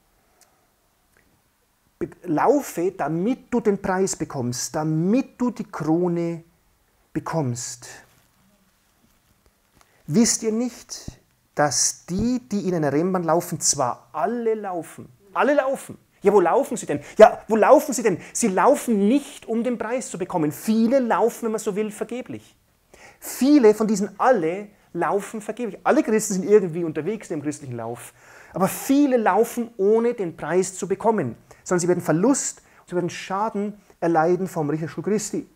Laufe, damit du den Preis bekommst, damit du die Krone bekommst. Wisst ihr nicht, dass die in einer Rennbahn laufen, zwar alle laufen. Ja, wo laufen sie denn? Sie laufen nicht, um den Preis zu bekommen. Viele laufen, wenn man so will, vergeblich. Viele von diesen laufen vergeblich. Alle Christen sind irgendwie unterwegs im christlichen Lauf. Aber viele laufen, ohne den Preis zu bekommen. Sondern sie werden Verlust, sie werden Schaden erleiden vom Richterstuhl Christi.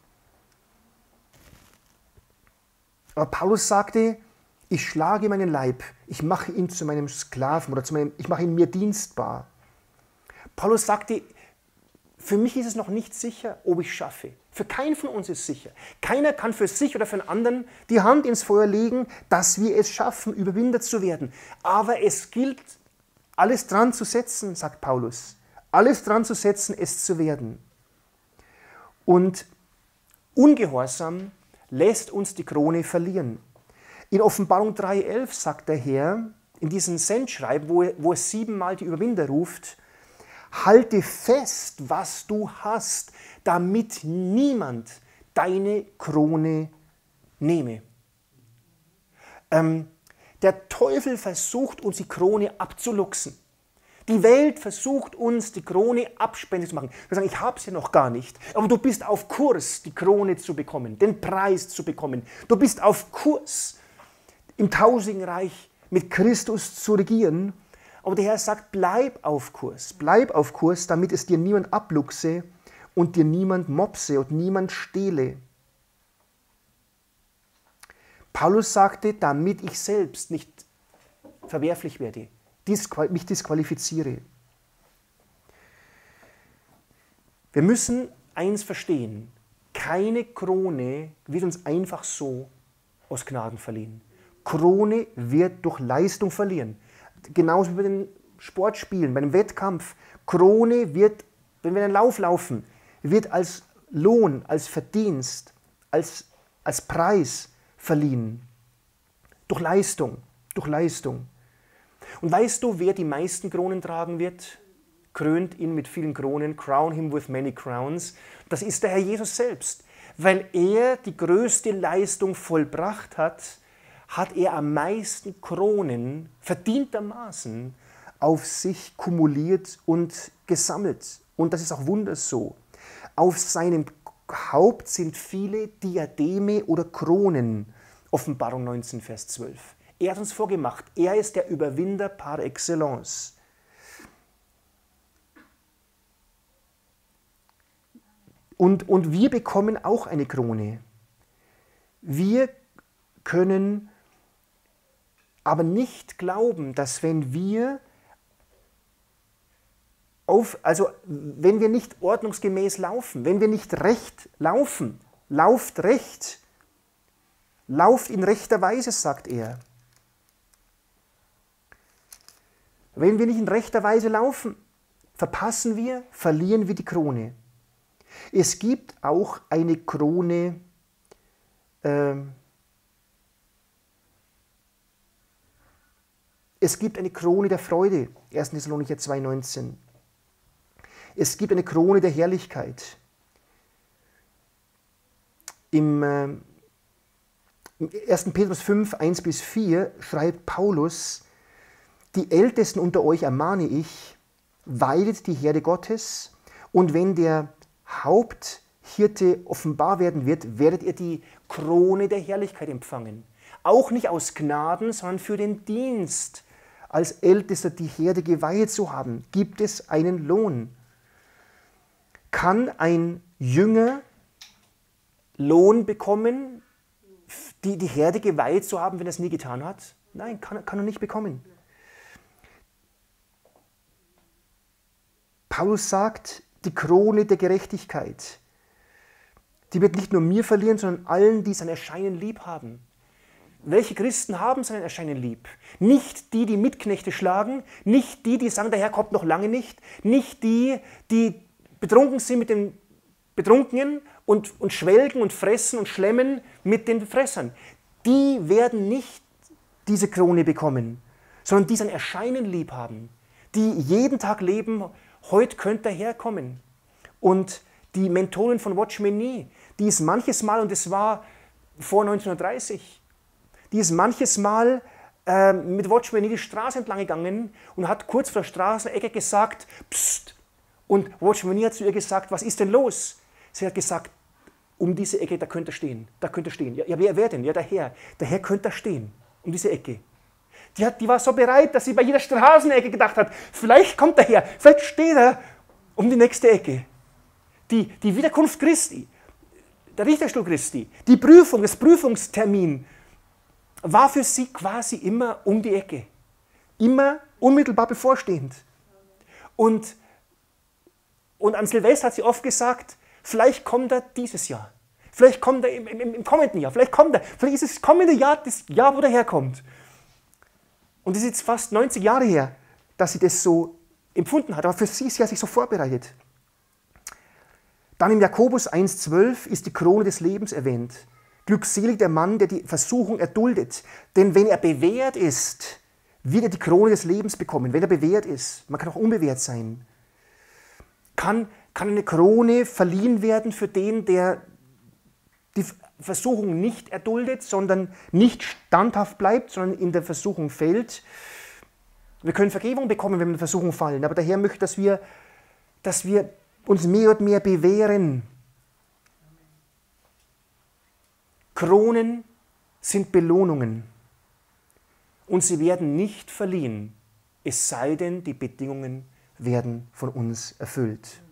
Aber Paulus sagte, ich schlage meinen Leib, ich mache ihn zu meinem Sklaven oder ich mache ihn mir dienstbar. Paulus sagte, für mich ist es noch nicht sicher, ob ich es schaffe. Für keinen von uns ist sicher. Keiner kann für sich oder für einen anderen die Hand ins Feuer legen, dass wir es schaffen, Überwinder zu werden. Aber es gilt, alles dran zu setzen, sagt Paulus. Alles dran zu setzen, es zu werden. Und Ungehorsam lässt uns die Krone verlieren. In Offenbarung 3,11 sagt der Herr, in diesem Sendschreiben, wo er 7-mal die Überwinder ruft, halte fest, was du hast, damit niemand deine Krone nehme. Der Teufel versucht, uns die Krone abzuluxen. Die Welt versucht uns, die Krone abspendig zu machen. Wir sagen, ich habe es ja noch gar nicht. Aber du bist auf Kurs, die Krone zu bekommen, den Preis zu bekommen. Du bist auf Kurs, im tausendjährigen Reich mit Christus zu regieren. Aber der Herr sagt, bleib auf Kurs, damit es dir niemand abluchse und dir niemand mopse und niemand stehle. Paulus sagte, damit ich selbst nicht verwerflich werde, mich disqualifiziere. Wir müssen eins verstehen, keine Krone wird uns einfach so aus Gnaden verliehen. Krone wird durch Leistung verliehen. Genauso wie bei den Sportspielen, bei dem Wettkampf. Krone wird, wenn wir einen Lauf laufen, wird als Lohn, als Verdienst, als Preis verliehen. Durch Leistung, durch Leistung. Und weißt du, wer die meisten Kronen tragen wird? Krönt ihn mit vielen Kronen, crown him with many crowns. Das ist der Herr Jesus selbst. Weil er die größte Leistung vollbracht hat, hat er am meisten Kronen verdientermaßen auf sich kumuliert und gesammelt. Und das ist auch wunders so. Auf seinem Haupt sind viele Diademe oder Kronen. Offenbarung 19, Vers 12. Er hat uns vorgemacht, er ist der Überwinder par excellence. Und wir bekommen auch eine Krone. Wir können aber nicht glauben, dass wenn wir wenn wir nicht ordnungsgemäß laufen, wenn wir nicht recht laufen, lauft recht, lauft in rechter Weise, sagt er. Wenn wir nicht in rechter Weise laufen, verpassen wir, verlieren wir die Krone. Es gibt auch eine Krone, es gibt eine Krone der Freude, 1. Thessalonicher 2,19. Es gibt eine Krone der Herrlichkeit. Im 1. Petrus 5, 1-4 schreibt Paulus, die Ältesten unter euch ermahne ich, weidet die Herde Gottes, und wenn der Haupthirte offenbar werden wird, werdet ihr die Krone der Herrlichkeit empfangen. Auch nicht aus Gnaden, sondern für den Dienst. Als Ältester die Herde geweihet zu haben, gibt es einen Lohn. Kann ein Jünger Lohn bekommen, die Herde geweiht zu haben, wenn er es nie getan hat? Nein, kann er nicht bekommen. Paulus sagt, die Krone der Gerechtigkeit, die wird nicht nur mir verlieren, sondern allen, die sein Erscheinen lieb haben. Welche Christen haben sein Erscheinen lieb? Nicht die, die Mitknechte schlagen, nicht die, die sagen, der Herr kommt noch lange nicht, nicht die, die betrunken sind mit den Betrunkenen und schwelgen und fressen und schlemmen mit den Fressern. Die werden nicht diese Krone bekommen, sondern die sein Erscheinen lieb haben, die jeden Tag leben, heute könnte der Herr kommen. Und die Mentorin von Watch Me Nie, die ist manches Mal, und es war vor 1930, die ist manches Mal mit Watch Me Nie die Straße entlang gegangen und hat kurz vor der Straßenecke gesagt, Psst. Und Watch Me Nie hat zu ihr gesagt, was ist denn los? Sie hat gesagt, um diese Ecke, da könnte er stehen, da könnte er stehen. Ja, wer denn? Ja, der Herr. Der Herr könnte da stehen, um diese Ecke. Die war so bereit, dass sie bei jeder Straßenecke gedacht hat, vielleicht kommt er her, vielleicht steht er um die nächste Ecke. Die Wiederkunft Christi, der Richterstuhl Christi, die Prüfung, das Prüfungstermin war für sie quasi immer um die Ecke. Immer unmittelbar bevorstehend. Und Und an Silvester hat sie oft gesagt, vielleicht kommt er dieses Jahr. Vielleicht kommt er im kommenden Jahr. Vielleicht ist das kommende Jahr das Jahr, wo der herkommt. Und es ist jetzt fast 90 Jahre her, dass sie das so empfunden hat. Aber für sie ist sie sich so vorbereitet. Dann im Jakobus 1,12 ist die Krone des Lebens erwähnt. Glückselig der Mann, der die Versuchung erduldet. Denn wenn er bewährt ist, wird er die Krone des Lebens bekommen. Wenn er bewährt ist, man kann auch unbewährt sein, kann eine Krone verliehen werden für den, der die Versuchung nicht erduldet, sondern nicht standhaft bleibt, sondern in der Versuchung fällt. Wir können Vergebung bekommen, wenn wir in Versuchung fallen, aber der Herr möchte, dass wir uns mehr und mehr bewähren. Kronen sind Belohnungen und sie werden nicht verliehen, es sei denn, die Bedingungen werden von uns erfüllt.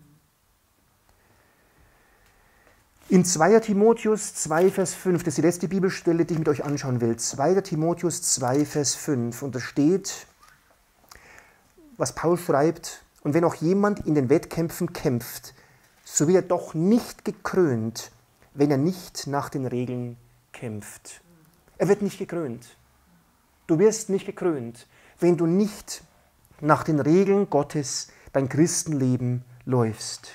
In 2. Timotheus 2, Vers 5, das ist die letzte Bibelstelle, die ich mit euch anschauen will. 2. Timotheus 2, Vers 5, und da steht, was Paul schreibt, und wenn auch jemand in den Wettkämpfen kämpft, so wird er doch nicht gekrönt, wenn er nicht nach den Regeln kämpft. Er wird nicht gekrönt. Du wirst nicht gekrönt, wenn du nicht nach den Regeln Gottes dein Christenleben läufst.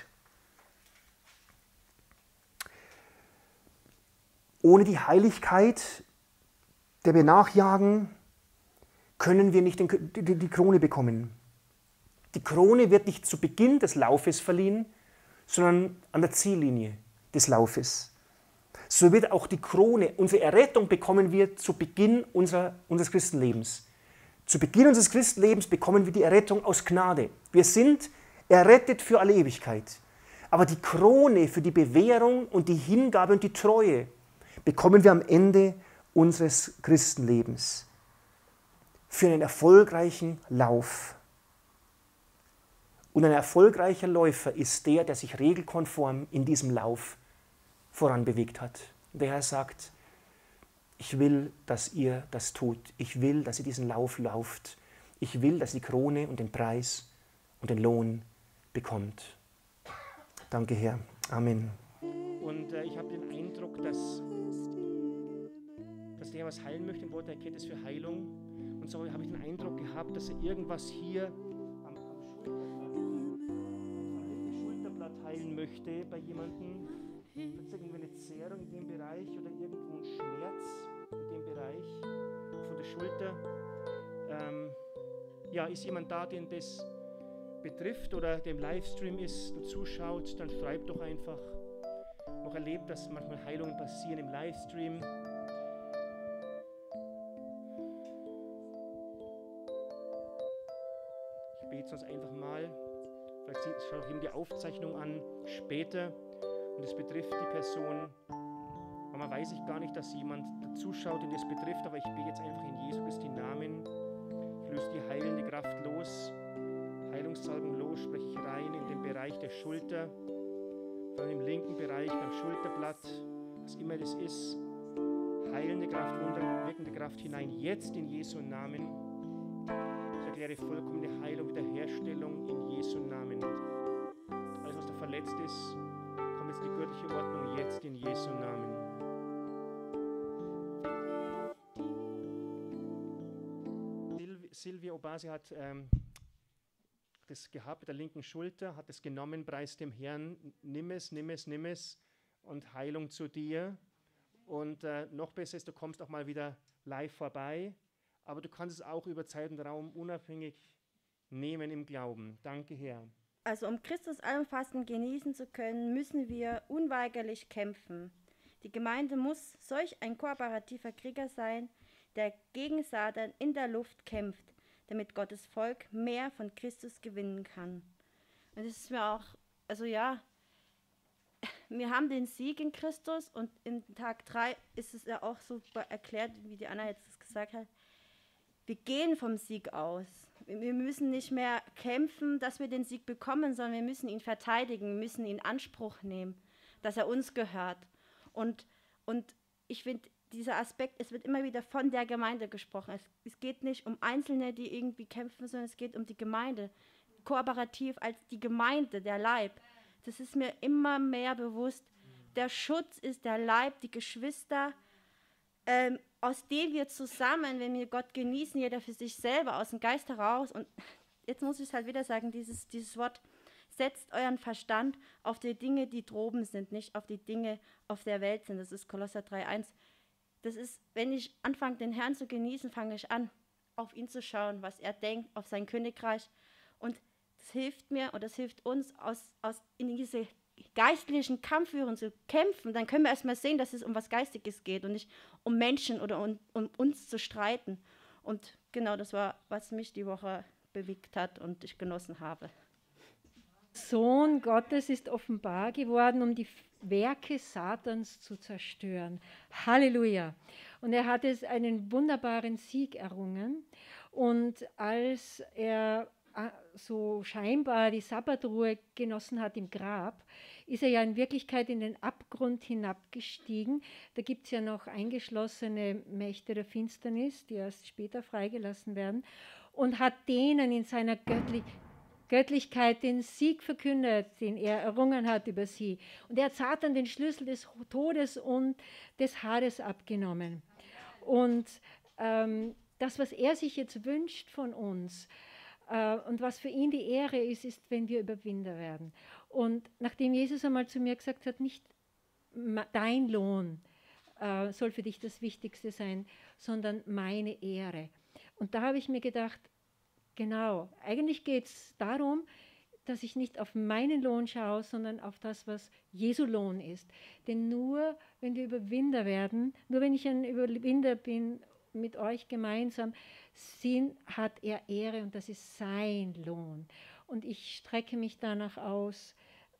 Ohne die Heiligkeit, der wir nachjagen, können wir nicht die Krone bekommen. Die Krone wird nicht zu Beginn des Laufes verliehen, sondern an der Ziellinie des Laufes. So wird auch die Krone, unsere Errettung bekommen wir zu Beginn unseres Christenlebens. Zu Beginn unseres Christenlebens bekommen wir die Errettung aus Gnade. Wir sind errettet für alle Ewigkeit. Aber die Krone für die Bewährung und die Hingabe und die Treue bekommen wir am Ende unseres Christenlebens. Für einen erfolgreichen Lauf. Und ein erfolgreicher Läufer ist der sich regelkonform in diesem Lauf voranbewegt hat. Der Herr sagt, ich will, dass ihr das tut. Ich will, dass ihr diesen Lauf lauft. Ich will, dass ihr die Krone und den Preis und den Lohn bekommt. Danke, Herr. Amen. Und ich habe den Eindruck, dass der Herr was heilen möchte, im Wort erkennt es für Heilung. Und so habe ich den Eindruck gehabt, dass er irgendwas hier am Schulterblatt heilen möchte bei jemandem. Vielleicht irgendwie eine Zerrung in dem Bereich oder irgendwo ein Schmerz in dem Bereich von der Schulter. Ist jemand da, den das betrifft oder der im Livestream ist und zuschaut, dann schreibt doch einfach. Noch erlebt, dass manchmal Heilungen passieren im Livestream. Ich bete sonst einfach mal. Vielleicht schaut auch ihm die Aufzeichnung an später und es betrifft die Person. Manchmal weiß ich gar nicht, dass jemand zuschaut, den das betrifft, aber ich bete jetzt einfach in Jesu Christi Namen. Ich löse die heilende Kraft los, Heilungssalbung los, spreche ich rein in den Bereich der Schulter, vor allem im linken Bereich, beim Schulterblatt, was immer das ist. Heilende Kraft, wunderwirkende Kraft hinein, jetzt in Jesu Namen. Ich erkläre vollkommene Heilung, Wiederherstellung in Jesu Namen. Alles, was da verletzt ist, kommt jetzt in die göttliche Ordnung, jetzt in Jesu Namen. Silvia Obasi hat das gehabt mit der linken Schulter, hat es genommen, preist dem Herrn, nimm es und Heilung zu dir. Und noch besser ist, du kommst auch mal wieder live vorbei, aber du kannst es auch über Zeit und Raum unabhängig nehmen im Glauben. Danke, Herr. Also um Christus allumfassend genießen zu können, müssen wir unweigerlich kämpfen. Die Gemeinde muss solch ein kooperativer Krieger sein, der gegen Satan in der Luft kämpft, damit Gottes Volk mehr von Christus gewinnen kann. Und das ist mir auch, wir haben den Sieg in Christus und in Tag 3 ist es ja auch so erklärt, wie die Anna jetzt gesagt hat, wir gehen vom Sieg aus. Wir müssen nicht mehr kämpfen, dass wir den Sieg bekommen, sondern wir müssen ihn verteidigen, wir müssen ihn in Anspruch nehmen, dass er uns gehört. Und ich finde, dieser Aspekt, es wird immer wieder von der Gemeinde gesprochen. Es geht nicht um Einzelne, die irgendwie kämpfen, sondern es geht um die Gemeinde. kooperativ als die Gemeinde, der Leib. Das ist mir immer mehr bewusst. Der Schutz ist der Leib, die Geschwister, aus dem wir zusammen, wenn wir Gott genießen, jeder für sich selber, aus dem Geist heraus. Und jetzt muss ich es halt wieder sagen, dieses Wort, setzt euren Verstand auf die Dinge, die droben sind, nicht auf die Dinge, auf der Welt sind. Das ist Kolosser 3,1. Das ist, wenn ich anfange, den Herrn zu genießen, fange ich an, auf ihn zu schauen, was er denkt, auf sein Königreich. Und das hilft mir und das hilft uns, in diese geistlichen Kampfführern zu kämpfen. Dann können wir erstmal sehen, dass es um was Geistiges geht und nicht um Menschen oder um uns zu streiten. Und genau das war, was mich die Woche bewegt hat und ich genossen habe. Sohn Gottes ist offenbar geworden, um die Werke Satans zu zerstören. Halleluja. Und er hat einen wunderbaren Sieg errungen. Und als er so scheinbar die Sabbatruhe genossen hat im Grab, ist er ja in Wirklichkeit in den Abgrund hinabgestiegen. Da gibt es ja noch eingeschlossene Mächte der Finsternis, die erst später freigelassen werden, und hat denen in seiner Göttlichkeit den Sieg verkündet, den er errungen hat über sie. Und er hat Satan den Schlüssel des Todes und des Hades abgenommen. Und das, was er sich jetzt wünscht von uns und was für ihn die Ehre ist, ist, wenn wir Überwinder werden. Und nachdem Jesus einmal zu mir gesagt hat, nicht dein Lohn soll für dich das Wichtigste sein, sondern meine Ehre. Und da habe ich mir gedacht, genau, eigentlich geht es darum, dass ich nicht auf meinen Lohn schaue, sondern auf das, was Jesu Lohn ist. Denn nur wenn wir Überwinder werden, nur wenn ich ein Überwinder bin mit euch gemeinsam, hat er Ehre und das ist sein Lohn. Und ich strecke mich danach aus,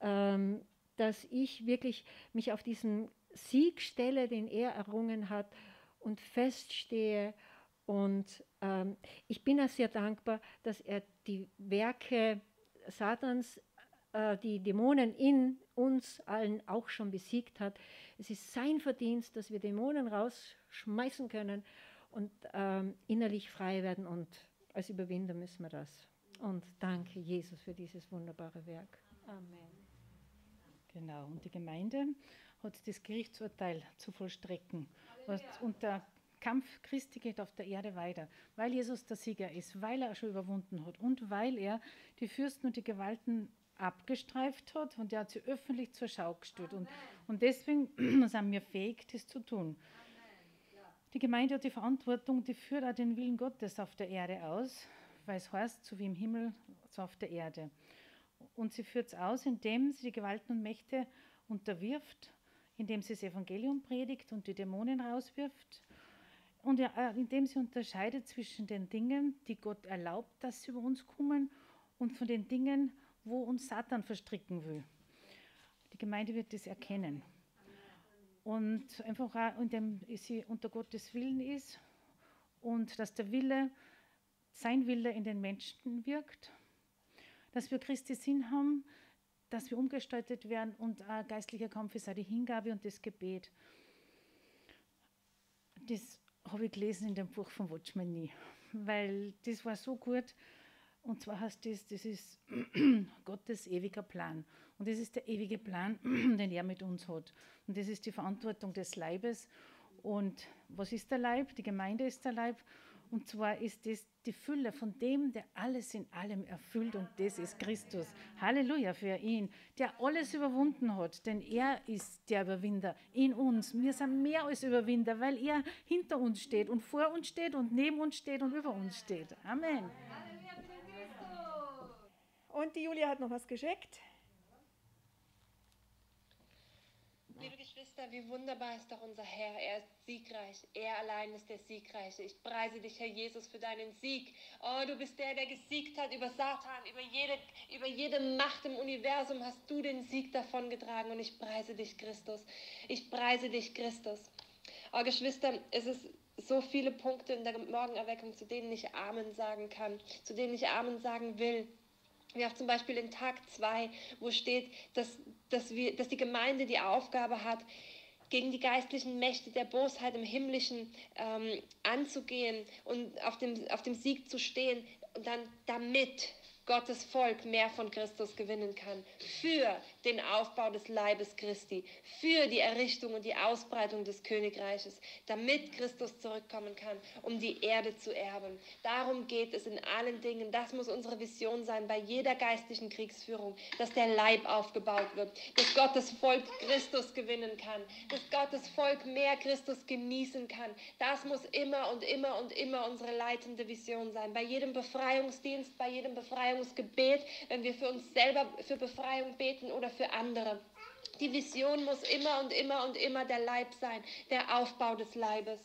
dass ich wirklich mich auf diesen Sieg stelle, den er errungen hat und feststehe. Und ich bin auch sehr dankbar, dass er die Werke Satans, die Dämonen in uns allen auch schon besiegt hat. Es ist sein Verdienst, dass wir Dämonen rausschmeißen können und innerlich frei werden. Und als Überwinder müssen wir das. Und danke, Jesus, für dieses wunderbare Werk. Amen. Genau, und die Gemeinde hat das Gerichtsurteil zu vollstrecken. Und der Kampf Christi geht auf der Erde weiter, weil Jesus der Sieger ist, weil er schon überwunden hat und weil er die Fürsten und die Gewalten abgestreift hat und er hat sie öffentlich zur Schau gestellt. Und deswegen sind wir fähig, das zu tun. Die Gemeinde hat die Verantwortung, die führt auch den Willen Gottes auf der Erde aus, weil es heißt, so wie im Himmel, so auf der Erde. Und sie führt es aus, indem sie die Gewalten und Mächte unterwirft, indem sie das Evangelium predigt und die Dämonen rauswirft und indem sie unterscheidet zwischen den Dingen, die Gott erlaubt, dass sie über uns kommen, und von den Dingen, wo uns Satan verstricken will. Die Gemeinde wird das erkennen. Und einfach auch, indem sie unter Gottes Willen ist und dass der Wille, sein Wille in den Menschen wirkt, dass wir Christi Sinn haben, dass wir umgestaltet werden und ein geistlicher Kampf ist auch die Hingabe und das Gebet. Das habe ich gelesen in dem Buch von Watchman Nee, weil das war so gut. Und zwar heißt das ist Gottes ewiger Plan. Und das ist der ewige Plan, den er mit uns hat. Und das ist die Verantwortung des Leibes. Und was ist der Leib? Die Gemeinde ist der Leib. Und zwar ist das die Fülle von dem, der alles in allem erfüllt. Und das ist Christus. Halleluja für ihn, der alles überwunden hat. Denn er ist der Überwinder in uns. Wir sind mehr als Überwinder, weil er hinter uns steht und vor uns steht und neben uns steht und über uns steht. Amen. Und die Julia hat noch was geschickt. Liebe Geschwister, wie wunderbar ist doch unser Herr. Er ist siegreich. Er allein ist der Siegreiche. Ich preise dich, Herr Jesus, für deinen Sieg. Oh, du bist der gesiegt hat über Satan, über jede Macht im Universum hast du den Sieg davongetragen. Und ich preise dich, Christus. Ich preise dich, Christus. Oh, Geschwister, es ist so viele Punkte in der Morgenerweckung, zu denen ich Amen sagen kann, zu denen ich Amen sagen will. Wie auch zum Beispiel in Tag 2, wo steht, dass die Gemeinde die Aufgabe hat, gegen die geistlichen Mächte der Bosheit im Himmlischen anzugehen und auf dem Sieg zu stehen. Und dann damit Gottes Volk mehr von Christus gewinnen kann, für den Aufbau des Leibes Christi, für die Errichtung und die Ausbreitung des Königreiches, damit Christus zurückkommen kann, um die Erde zu erben. Darum geht es in allen Dingen. Das muss unsere Vision sein, bei jeder geistlichen Kriegsführung, dass der Leib aufgebaut wird, dass Gottes Volk Christus gewinnen kann, dass Gottes Volk mehr Christus genießen kann. Das muss immer und immer und immer unsere leitende Vision sein. Bei jedem Befreiungsdienst, bei jedem Befreiungsgebet, wenn wir für uns selber für Befreiung beten oder für andere. Die Vision muss immer und immer und immer der Leib sein, der Aufbau des Leibes.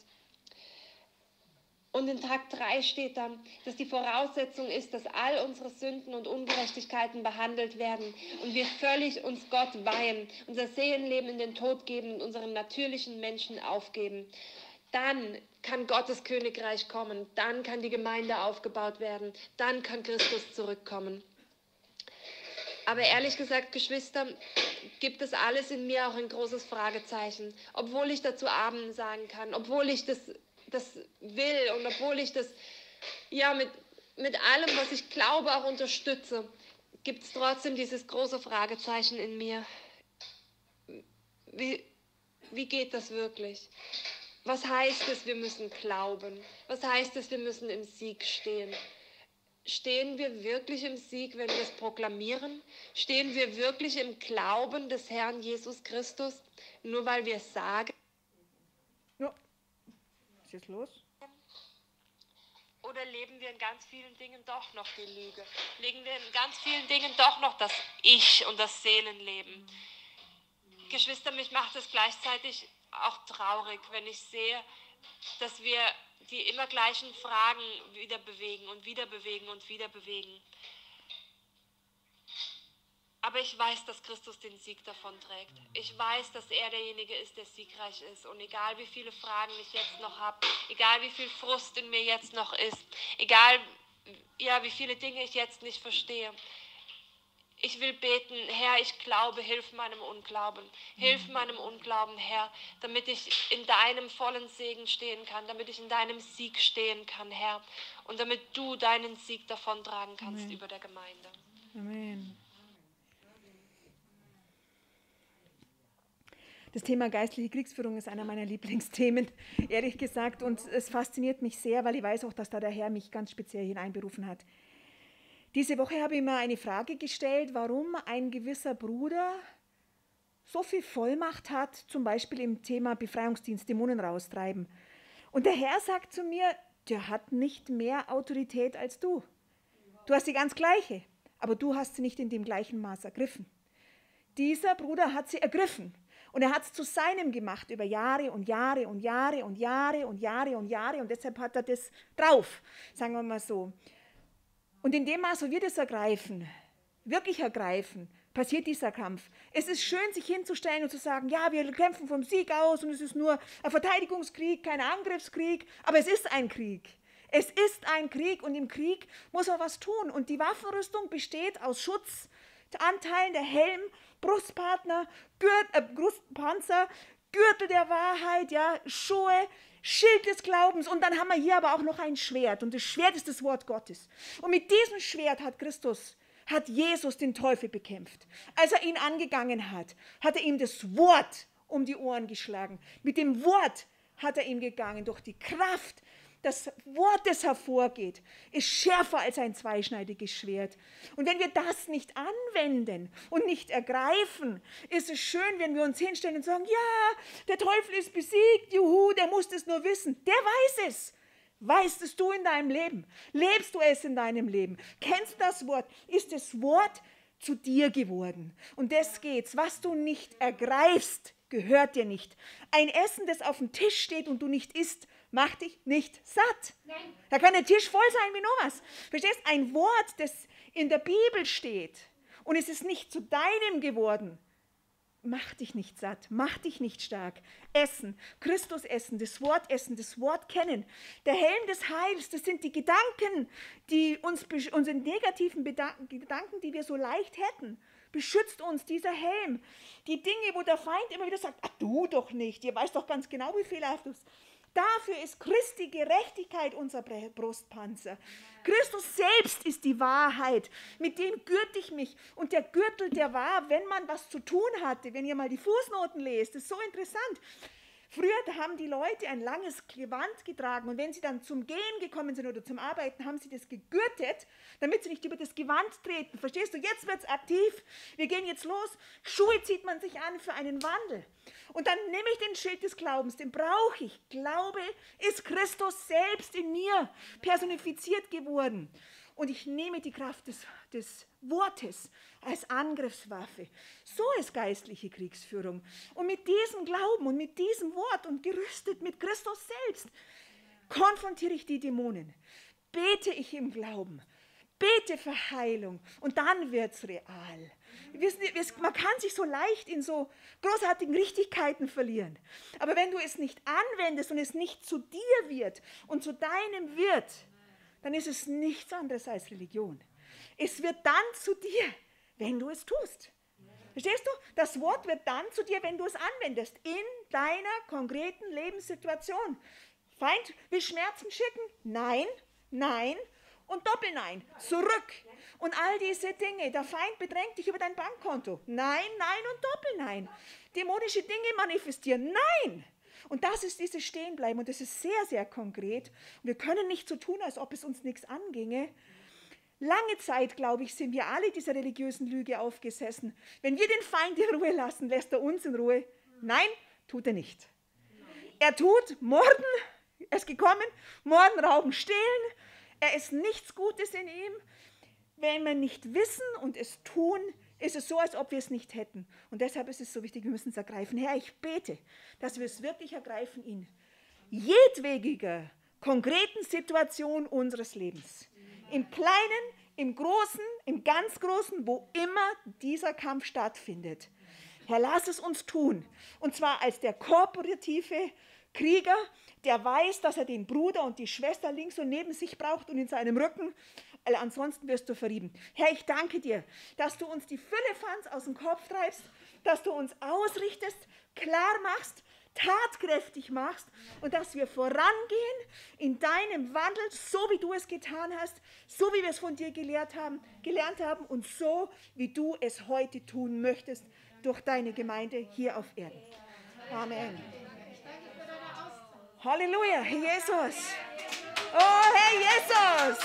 Und in Tag 3 steht dann, dass die Voraussetzung ist, dass all unsere Sünden und Ungerechtigkeiten behandelt werden und wir völlig uns Gott weihen, unser Seelenleben in den Tod geben und unseren natürlichen Menschen aufgeben. Dann kann Gottes Königreich kommen, dann kann die Gemeinde aufgebaut werden, dann kann Christus zurückkommen. Aber ehrlich gesagt, Geschwister, gibt es alles in mir auch ein großes Fragezeichen. Obwohl ich dazu Amen sagen kann, obwohl ich das will und obwohl ich das ja mit allem, was ich glaube, auch unterstütze, gibt es trotzdem dieses große Fragezeichen in mir. Wie geht das wirklich? Was heißt es, wir müssen glauben? Was heißt es, wir müssen im Sieg stehen? Stehen wir wirklich im Sieg, wenn wir es proklamieren? Stehen wir wirklich im Glauben des Herrn Jesus Christus, nur weil wir es sagen? Ja, was ist jetzt los? Oder leben wir in ganz vielen Dingen doch noch die Lüge? Leben wir in ganz vielen Dingen doch noch das Ich und das Seelenleben? Geschwister, mich macht es gleichzeitig auch traurig, wenn ich sehe, dass wir die immer gleichen Fragen wieder bewegen und wieder bewegen und wieder bewegen. Aber ich weiß, dass Christus den Sieg davon trägt. Ich weiß, dass er derjenige ist, der siegreich ist. Und egal wie viele Fragen ich jetzt noch habe, egal wie viel Frust in mir jetzt noch ist, egal wie viele Dinge ich jetzt nicht verstehe, ich will beten, Herr, ich glaube, hilf meinem Unglauben. Hilf meinem Unglauben, Herr, damit ich in deinem vollen Segen stehen kann, damit ich in deinem Sieg stehen kann, Herr. Und damit du deinen Sieg davontragen kannst Amen. über der Gemeinde. Amen. Das Thema geistliche Kriegsführung ist einer meiner Lieblingsthemen, ehrlich gesagt. Und es fasziniert mich sehr, weil ich weiß auch, dass da der Herr mich ganz speziell hineinberufen hat. Diese Woche habe ich mir eine Frage gestellt, warum ein gewisser Bruder so viel Vollmacht hat, zum Beispiel im Thema Befreiungsdienst, Dämonen raustreiben. Und der Herr sagt zu mir, der hat nicht mehr Autorität als du. Du hast die ganz gleiche, aber du hast sie nicht in dem gleichen Maß ergriffen. Dieser Bruder hat sie ergriffen. Und er hat es zu seinem gemacht über Jahre und Jahre und Jahre und Jahre und Jahre und Jahre. Und deshalb hat er das drauf, sagen wir mal so. Und in dem Maß, wo wir das ergreifen, wirklich ergreifen, passiert dieser Kampf. Es ist schön, sich hinzustellen und zu sagen, ja, wir kämpfen vom Sieg aus und es ist nur ein Verteidigungskrieg, kein Angriffskrieg. Aber es ist ein Krieg. Es ist ein Krieg und im Krieg muss man was tun. Und die Waffenrüstung besteht aus Schutzanteilen, der Helm, Brustpartner, Brustpanzer, Gürtel der Wahrheit, ja, Schuhe, Schild des Glaubens und dann haben wir hier aber auch noch ein Schwert und das Schwert ist das Wort Gottes. Und mit diesem Schwert hat Jesus den Teufel bekämpft. Als er ihn angegangen hat, hat er ihm das Wort um die Ohren geschlagen. Mit dem Wort hat er ihm gegangen, durch die Kraft. Das Wort, das hervorgeht, ist schärfer als ein zweischneidiges Schwert. Und wenn wir das nicht anwenden und nicht ergreifen, ist es schön, wenn wir uns hinstellen und sagen, ja, der Teufel ist besiegt, juhu, der muss es nur wissen. Der weiß es. Weißt es du in deinem Leben? Lebst du es in deinem Leben? Kennst du das Wort? Ist das Wort zu dir geworden? Und das geht's. Was du nicht ergreifst, gehört dir nicht. Ein Essen, das auf dem Tisch steht und du nicht isst, macht dich nicht satt. Nein. Da kann der Tisch voll sein wie nur was. Verstehst? Ein Wort, das in der Bibel steht und es ist nicht zu deinem geworden, macht dich nicht satt, macht dich nicht stark. Essen, Christus essen, das Wort kennen. Der Helm des Heils, das sind die Gedanken, die unsere negativen Gedanken, die wir so leicht hätten. Beschützt uns dieser Helm. Die Dinge, wo der Feind immer wieder sagt, ach du doch nicht, ihr weißt doch ganz genau, wie fehlerhaft du bist. Dafür ist Christi Gerechtigkeit unser Brustpanzer. Christus selbst ist die Wahrheit. Mit dem gürte ich mich. Und der Gürtel, der war, wenn man was zu tun hatte, wenn ihr mal die Fußnoten lest, das ist so interessant. Früher haben die Leute ein langes Gewand getragen und wenn sie dann zum Gehen gekommen sind oder zum Arbeiten, haben sie das gegürtet, damit sie nicht über das Gewand treten. Verstehst du? Jetzt wird es aktiv. Wir gehen jetzt los. Schuhe zieht man sich an für einen Wandel. Und dann nehme ich den Schild des Glaubens, den brauche ich. Glaube ist Christus selbst in mir personifiziert geworden. Und ich nehme die Kraft des Wortes als Angriffswaffe. So ist geistliche Kriegsführung. Und mit diesem Glauben und mit diesem Wort und gerüstet mit Christus selbst konfrontiere ich die Dämonen. Bete ich im Glauben. Bete für Heilung. Und dann wird es real. Man kann sich so leicht in so großartigen Richtigkeiten verlieren. Aber wenn du es nicht anwendest und es nicht zu dir wird und zu deinem wird, dann ist es nichts anderes als Religion. Es wird dann zu dir, wenn du es tust. Verstehst du? Das Wort wird dann zu dir, wenn du es anwendest, in deiner konkreten Lebenssituation. Feind will Schmerzen schicken? Nein, nein und Doppelnein. Zurück. Und all diese Dinge. Der Feind bedrängt dich über dein Bankkonto. Nein, nein und Doppelnein. Dämonische Dinge manifestieren. Nein. Und das ist dieses Stehenbleiben und das ist sehr, sehr konkret. Wir können nicht so tun, als ob es uns nichts anginge. Lange Zeit, glaube ich, sind wir alle dieser religiösen Lüge aufgesessen. Wenn wir den Feind in Ruhe lassen, lässt er uns in Ruhe. Nein, tut er nicht. Er tut Morden, er ist gekommen, Morden, Rauben, Stehlen. Er ist nichts Gutes in ihm. Wenn wir nicht wissen und es tun, ist es so, als ob wir es nicht hätten. Und deshalb ist es so wichtig, wir müssen es ergreifen. Herr, ich bete, dass wir es wirklich ergreifen in jedwediger, konkreten Situation unseres Lebens. Im Kleinen, im Großen, im ganz Großen, wo immer dieser Kampf stattfindet. Herr, lass es uns tun. Und zwar als der kooperative Krieger, der weiß, dass er den Bruder und die Schwester links und neben sich braucht und in seinem Rücken. Ansonsten wirst du verrieben. Herr, ich danke dir, dass du uns die Firlefanz aus dem Kopf treibst, dass du uns ausrichtest, klar machst, tatkräftig machst und dass wir vorangehen in deinem Wandel, so wie du es getan hast, so wie wir es von dir gelernt haben und so wie du es heute tun möchtest durch deine Gemeinde hier auf Erden. Amen. Halleluja, Herr Jesus. Oh, Herr Jesus.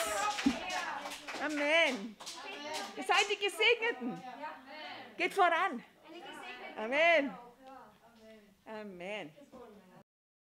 Amen. Ihr seid die Gesegneten. Geht voran. Amen. Amen.